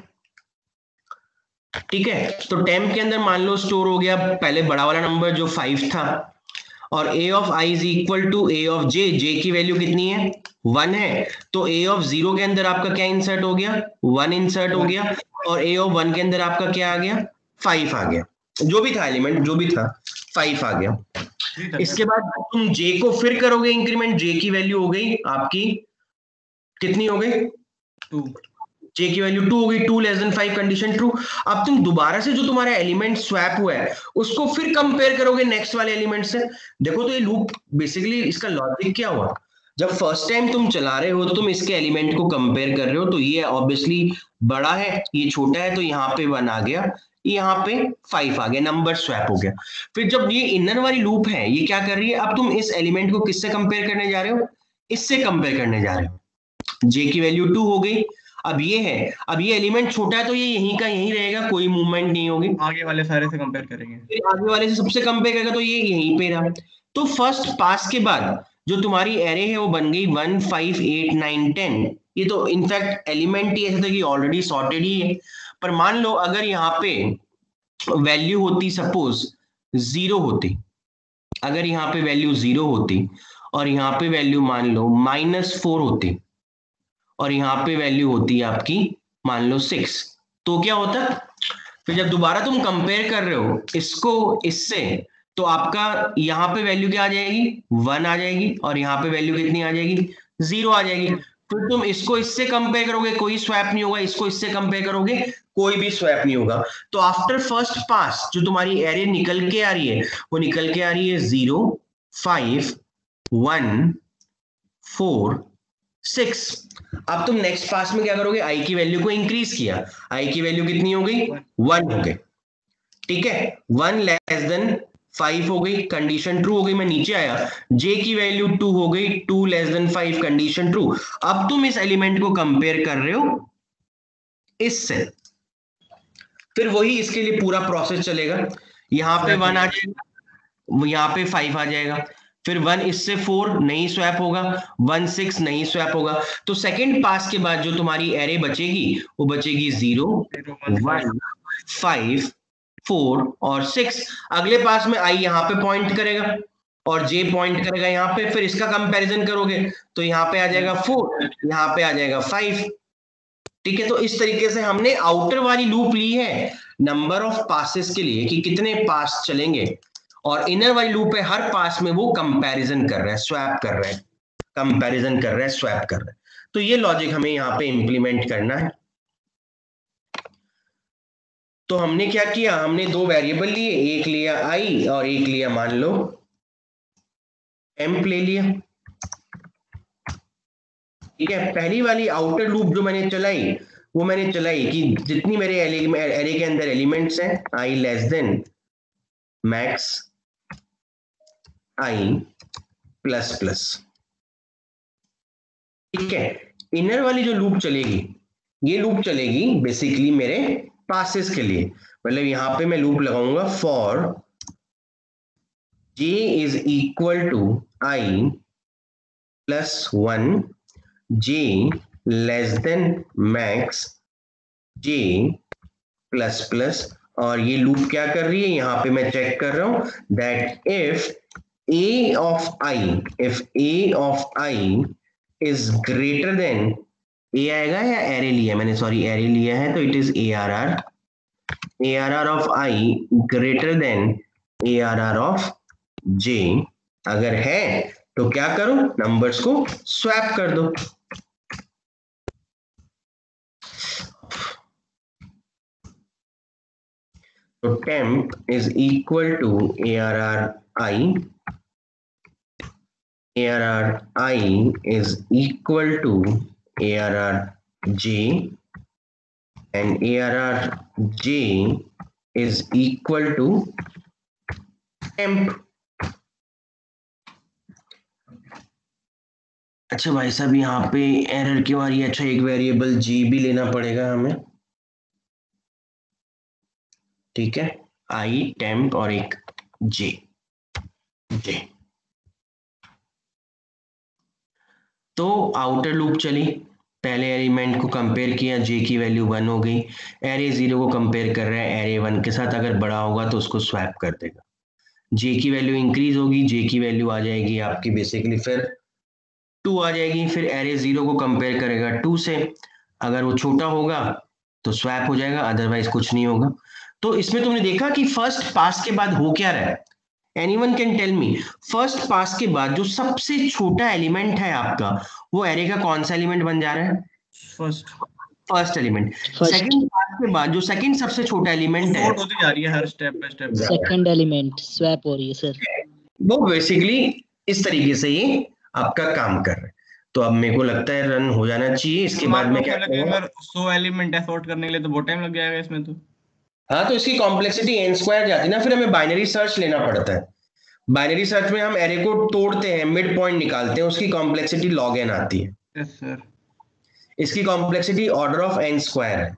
ठीक है। तो टेम्प के अंदर मान लो स्टोर हो गया पहले बड़ा वाला नंबर जो फाइव था, और a of i is equal to a of j, j की वैल्यू कितनी है, वन है, तो a ऑफ जीरो के अंदर आपका क्या इंसर्ट हो गया, वन इंसर्ट हो गया, और a ऑफ वन के अंदर आपका क्या आ गया, फाइव आ गया, जो भी था एलिमेंट जो भी था फाइव आ गया। इसके बाद तुम j को फिर करोगे इंक्रीमेंट, j की वैल्यू हो गई आपकी कितनी हो गई, टू, j की वैल्यू टू हो गई, two less than five condition true. अब तुम दोबारा से जो तुम्हारा एलिमेंट स्वैप हुआ है उसको फिर कंपेयर करोगे नेक्स्ट वाले एलिमेंट से। देखो तो ये लूप बेसिकली इसका लॉजिक क्या हुआ, जब फर्स्ट टाइम तुम चला रहे हो तो तुम इसके एलिमेंट को कंपेयर कर रहे हो, तो ये ऑब्वियसली बड़ा है ये छोटा है, तो यहाँ पे वन आ गया, यहाँ पे फाइव आ गया, नंबर स्वैप हो गया। फिर जब ये इनर वाली लूप है ये क्या कर रही है, अब तुम इस एलिमेंट को किससे कंपेयर करने जा रहे हो, इससे कंपेयर करने जा रहे हो। जे की वैल्यू टू हो गई, अब ये है, अब ये एलिमेंट छोटा है तो ये यहीं का यहीं रहेगा, कोई मूवमेंट नहीं होगी, आगे वाले सारे से कंपेयर करेंगे, फिर आगे वाले से सबसे कंपेयर करेगा तो ये यहीं पे रहा। तो फर्स्ट पास के बाद जो तुम्हारी एरे है वो बन गई one five eight nine ten. ये तो इनफैक्ट एलिमेंट ही ऐसा था कि ऑलरेडी सॉर्टेड ही है। पर मान लो अगर यहाँ पे वैल्यू होती सपोज जीरो होती, अगर यहाँ पे वैल्यू जीरो होती और यहाँ पे वैल्यू मान लो माइनस फोर होती और यहाँ पे वैल्यू होती है आपकी मान लो सिक्स, तो क्या होता, फिर जब दोबारा तुम कंपेयर कर रहे हो इसको इससे, तो आपका यहाँ पे वैल्यू क्या आ जाएगी, वन आ जाएगी, और यहाँ पे वैल्यू कितनी आ जाएगी, जीरो आ जाएगी। फिर तुम इसको इससे कंपेयर करोगे कोई स्वैप नहीं होगा, इसको इससे कंपेयर करोगे कोई भी स्वैप नहीं होगा। तो आफ्टर फर्स्ट पास जो तुम्हारी एरे निकल के आ रही है वो निकल के आ रही है zero five one four six. अब तुम नेक्स्ट पास में क्या करोगे, आई की वैल्यू को इंक्रीज किया, आई की वैल्यू कितनी हो गई, वन हो गई, ठीक है, वन लेस देन फाइव हो गई, कंडीशन ट्रू हो गई, मैं नीचे आया, जे की वैल्यू टू हो गई, two less than five condition true. अब तुम इस एलिमेंट को कंपेयर कर रहे हो इससे, फिर वही इसके लिए पूरा प्रोसेस चलेगा, यहाँ पे वन आ जाएगा, यहाँ पे फाइव आ जाएगा, फिर वन इससे फोर नहीं स्वैप होगा, वन सिक्स नहीं स्वैप होगा। तो सेकंड पास के बाद जो तुम्हारी एरे बचेगी वो बचेगी जीरो वन फाइव फोर और सिक्स। अगले पास में आई यहाँ पे पॉइंट करेगा और जे पॉइंट करेगा यहाँ पे, फिर इसका कंपैरिजन करोगे तो यहाँ पे आ जाएगा फोर, यहाँ पे आ जाएगा फाइव, ठीक है। तो इस तरीके से हमने आउटर वाली लूप ली है नंबर ऑफ पासेस के लिए कि कितने पास चलेंगे, और इनर वाली लूप है हर पास में वो कंपैरिजन कर रहा है, स्वैप कर रहा है, कंपैरिजन कर रहा है, स्वैप कर रहा है। तो ये लॉजिक हमें यहाँ पे इंप्लीमेंट करना है। तो तो हमने क्या किया, हमने दो वेरिएबल लिए, एक लिया आई और एक लिया मान लो टेम्प ले लिया। ठीक है, पहली वाली आउटर लूप जो मैंने चलाई वो मैंने चलाई कि जितनी मेरे एरे के अंदर एलिमेंट्स हैं i less than max I plus plus. ठीक है, इनर वाली जो लूप चलेगी ये लूप चलेगी बेसिकली मेरे पासेस के लिए, मतलब यहां पे मैं लूप लगाऊंगा for j is equal to i plus one, j less than max j plus plus. और ये लूप क्या कर रही है, यहां पे मैं चेक कर रहा हूं that if a of i, if a of i is greater than, a आएगा या एरे लिया मैंने, सॉरी एरे लिया है तो it is A are R, A are are of i greater than A are are of j। अगर है तो क्या करो, नंबर्स को स्वैप कर दो। तो temp is equal to A R R I, A R R I is equal to A R R J and A R R J is equal to temp। अच्छा भाई साहब यहाँ पे एरर क्यों आ रही है, अच्छा एक वेरिएबल g भी लेना पड़ेगा हमें। ठीक है, आई टेम्प और एक जे जे। तो आउटर लूप चली, पहले एलिमेंट को कंपेयर किया, जे की वैल्यू वन हो गई, एरे जीरो को कंपेयर कर रहा है एरे वन के साथ, अगर बड़ा होगा तो उसको स्वैप कर देगा, जे की वैल्यू इंक्रीज होगी, जे की वैल्यू आ जाएगी आपकी बेसिकली फिर टू आ जाएगी, फिर एरे जीरो को कंपेयर करेगा टू से, अगर वो छोटा होगा तो स्वैप हो जाएगा, अदरवाइज कुछ नहीं होगा। तो इसमें तुमने देखा कि फर्स्ट पास के बाद हो क्या रहा है, anyone can tell me, first pass के बाद जो सबसे छोटा एलिमेंट है आपका वो एरे का कौन सा एलिमेंट बन जा रहा है, first first element. Second pass के बाद जो सेकंड सबसे छोटा एलिमेंट है होती जा रही है हर step by step, second element swap हो रही है सर, वो बेसिकली इस तरीके से ये आपका काम कर रहा है। तो अब मेरे को लगता है रन हो जाना चाहिए, इसके बाद में क्या करूंगा, अगर सौ एलिमेंट है सॉर्ट करने के लिए तो बहुत टाइम लग जाएगा इसमें तो। हाँ, तो इसकी कॉम्प्लेक्सिटी एन स्क्वायर जाती है ना, फिर हमें बाइनरी सर्च लेना पड़ता है। बाइनरी सर्च में हम एरे को तोड़ते हैं, मिड पॉइंट निकालते हैं, उसकी कॉम्प्लेक्सिटी लॉग एन आती है। Yes sir. इसकी complexity order of n square है।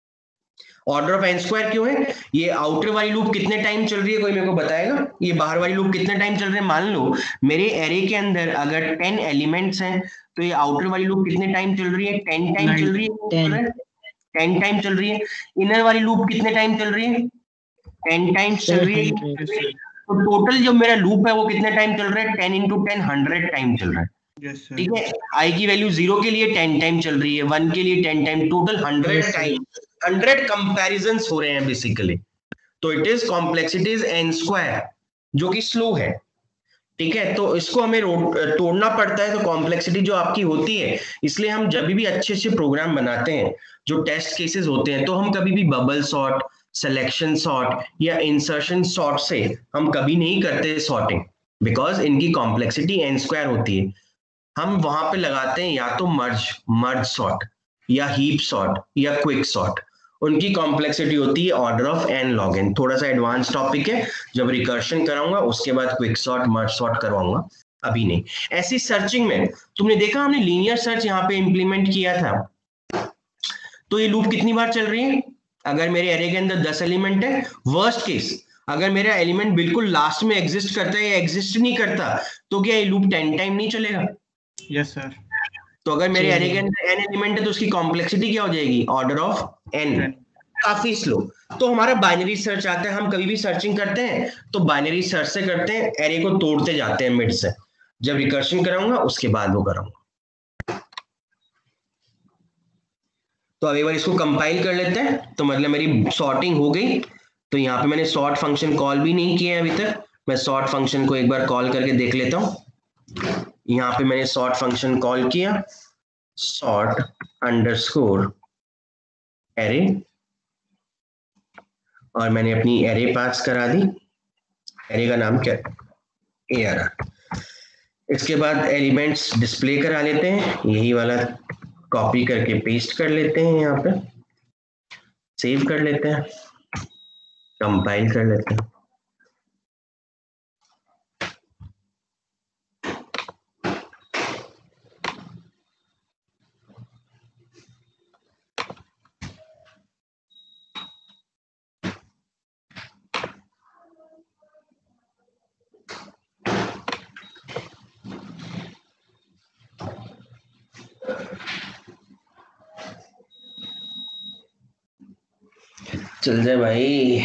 ऑर्डर ऑफ एन स्क्वायर क्यों है, ये आउटर वाली लूप कितने टाइम चल रही है कोई मेरे को बताएगा, ये बाहर वाली लूप कितने टाइम चल रहे हैं। मान लो मेरे एरे के अंदर अगर टेन एलिमेंट्स हैं तो ये आउटर वाली लूप कितने टाइम चल रही है, टेन टाइम चल रही है, टेन टाइम चल रही है। इनर वाली लूप कितने टाइम चल रही है, टेन टाइम्स चल रही है। तो टोटल जो मेरा लूप है वो कितने टाइम चल रहा है, ten into ten hundred time चल रहा है। ठीक है, आई की वैल्यू जीरो के लिए टेन टाइम चल रही है, वन के लिए ten time, total hundred time, hundred comparisons हो रहे हैं बेसिकली। तो it is complexity is n square जो कि स्लो है। ठीक है, तो इसको हमें तोड़ना पड़ता है, तो कॉम्प्लेक्सिटी जो आपकी होती है, इसलिए हम जब भी अच्छे अच्छे प्रोग्राम बनाते हैं जो टेस्ट केसेस होते हैं, तो हम कभी भी बबल सॉर्ट, सिलेक्शन सॉर्ट या इंसर्शन सॉर्ट से हम कभी नहीं करते सॉर्टिंग, बिकॉज इनकी कॉम्प्लेक्सिटी एन स्क्वायर होती है। हम वहां पे लगाते हैं या तो मर्ज मर्ज सॉर्ट या हीप सॉर्ट या क्विक सॉर्ट, उनकी कॉम्प्लेक्सिटी होती है order of n log n. थोड़ा सा एडवांस टॉपिक है, जब रिकर्शन कराऊंगा उसके बाद क्विक सॉर्ट मर्ज सॉर्ट करवाऊंगा, अभी नहीं। ऐसी सर्चिंग में तुमने देखा हमने लीनियर सर्च यहाँ पे इंप्लीमेंट किया था, तो ये लूप कितनी बार चल रही है, अगर मेरे एरे के अंदर दस एलिमेंट है, वर्स्ट केस अगर मेरा एलिमेंट बिल्कुल लास्ट में एग्जिस्ट करता है या एग्जिस्ट नहीं करता, तो क्या ये लूप टेन टाइम नहीं चलेगा। Yes sir. तो अगर मेरे एरे के अंदर एन एलिमेंट है तो उसकी कॉम्प्लेक्सिटी क्या हो जाएगी, ऑर्डर ऑफ एन, काफी स्लो। तो हमारा बाइनरी सर्च आता है, हम कभी भी सर्चिंग करते हैं तो बाइनरी सर्च से करते हैं, एरे को तोड़ते जाते हैं मिड से, जब रिकर्शन कराऊंगा उसके बाद वो कराऊंगा। तो अब एक बार इसको कंपाइल कर लेते हैं, तो मतलब मेरी सॉर्टिंग हो गई। तो यहाँ पे मैंने सॉर्ट फंक्शन कॉल भी नहीं किया है अभी तक, मैं सॉर्ट फंक्शन को एक बार कॉल करके देख लेता हूँ। यहाँ पे मैंने सॉर्ट फंक्शन कॉल किया, सॉर्ट अंडरस्कोर एरे, और मैंने अपनी एरे पास करा दी। एरे का नाम क्या है? ये आ रहा। इसके बाद एलिमेंट्स डिस्प्ले करा लेते हैं, यही वाला कॉपी करके पेस्ट कर लेते हैं, यहाँ पे सेव कर लेते हैं, कंपाइल कर लेते हैं। चल जाए भाई।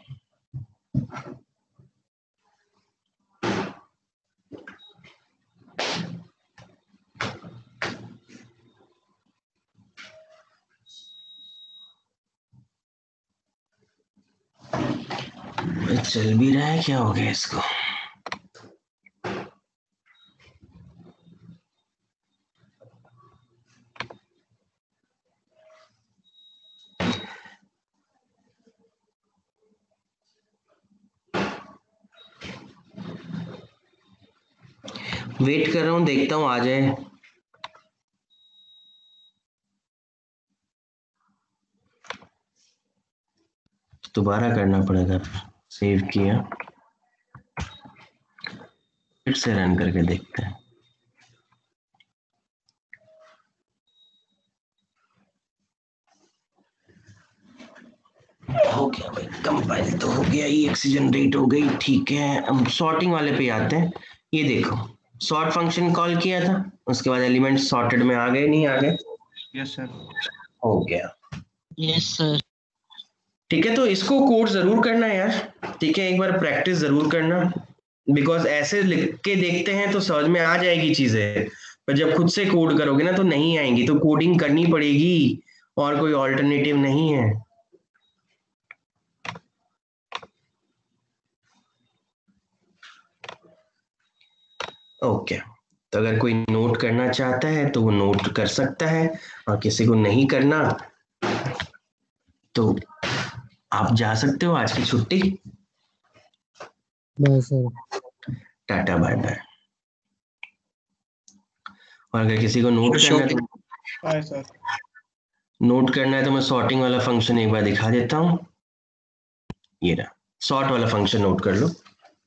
चल भी रहा है, क्या हो गया इसको? वेट कर रहा हूँ, देखता हूँ आ जाए। दोबारा करना पड़ेगा। सेव किया, फिर से रन करके देखते हैं। हो गया भाई, कंपाइल तो हो गया, ये एक्स जनरेट हो गई, ठीक है। हम सॉर्टिंग वाले पे आते हैं। ये देखो, सॉर्ट फंक्शन कॉल किया था, उसके बाद एलिमेंट सॉर्टेड में आ गए, नहीं आ गए? Yes sir. हो गया। Yes sir. ठीक है, तो इसको कोड जरूर करना यार, ठीक है, एक बार प्रैक्टिस जरूर करना, बिकॉज ऐसे लिख के देखते हैं तो समझ में आ जाएगी चीजें, पर जब खुद से कोड करोगे ना तो नहीं आएंगी, तो कोडिंग करनी पड़ेगी, और कोई ऑल्टरनेटिव नहीं है। ओके, तो अगर कोई नोट करना चाहता है तो वो नोट कर सकता है, और किसी को नहीं करना तो आप जा सकते हो, आज की छुट्टी। Bye sir. टाटा बाय बाय। और अगर किसी को नोट करना है तो बाय सर। नोट करना है तो मैं सॉर्टिंग वाला फंक्शन एक बार दिखा देता हूँ। ये रहा, सॉर्ट वाला फंक्शन नोट कर लो।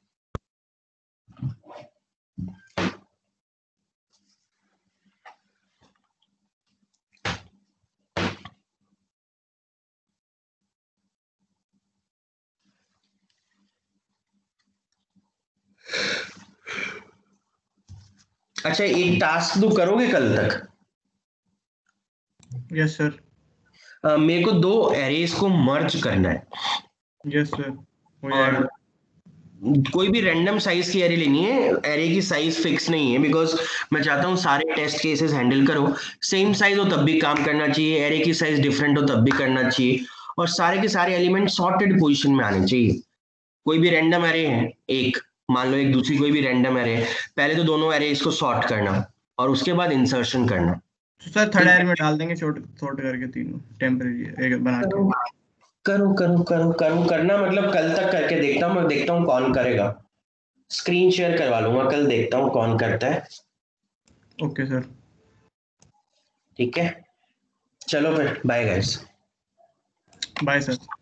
अच्छा, एक टास्क तो करोगे कल तक? Yes sir. अ, मेरे को दो एरेज को मर्ज करना है, यस सर, हो और जाएगा। कोई भी रैंडम साइज की एरे लेनी है, एरे की साइज फिक्स नहीं है, बिकॉज मैं चाहता हूँ सारे टेस्ट केसेस हैंडल करो, सेम साइज हो तब भी काम करना चाहिए, एरे की साइज डिफरेंट हो तब भी करना चाहिए, और सारे के सारे एलिमेंट सॉर्टेड पोजीशन में आने चाहिए। कोई भी रैंडम एरे है, एक मान लो, एक दूसरी कोई भी रैंडम एरे है, पहले तो दोनों एरे इसको सॉर्ट करना और उसके बाद इंसर्शन करना। तो सर थर्ड एरे में डाल देंगे, शॉर्ट सॉर्ट करके तीनों टेम्परेरी एक बना के। करो करो करो करो करना, मतलब कल तक करके देखता हूँ, मैं देखता हूँ कौन करेगा, स्क्रीन शेयर करवा लूंगा, कल देखता हूँ कौन करता है। Okay sir. ठीक है, चलो फिर, बाय गाइस। Bye sir.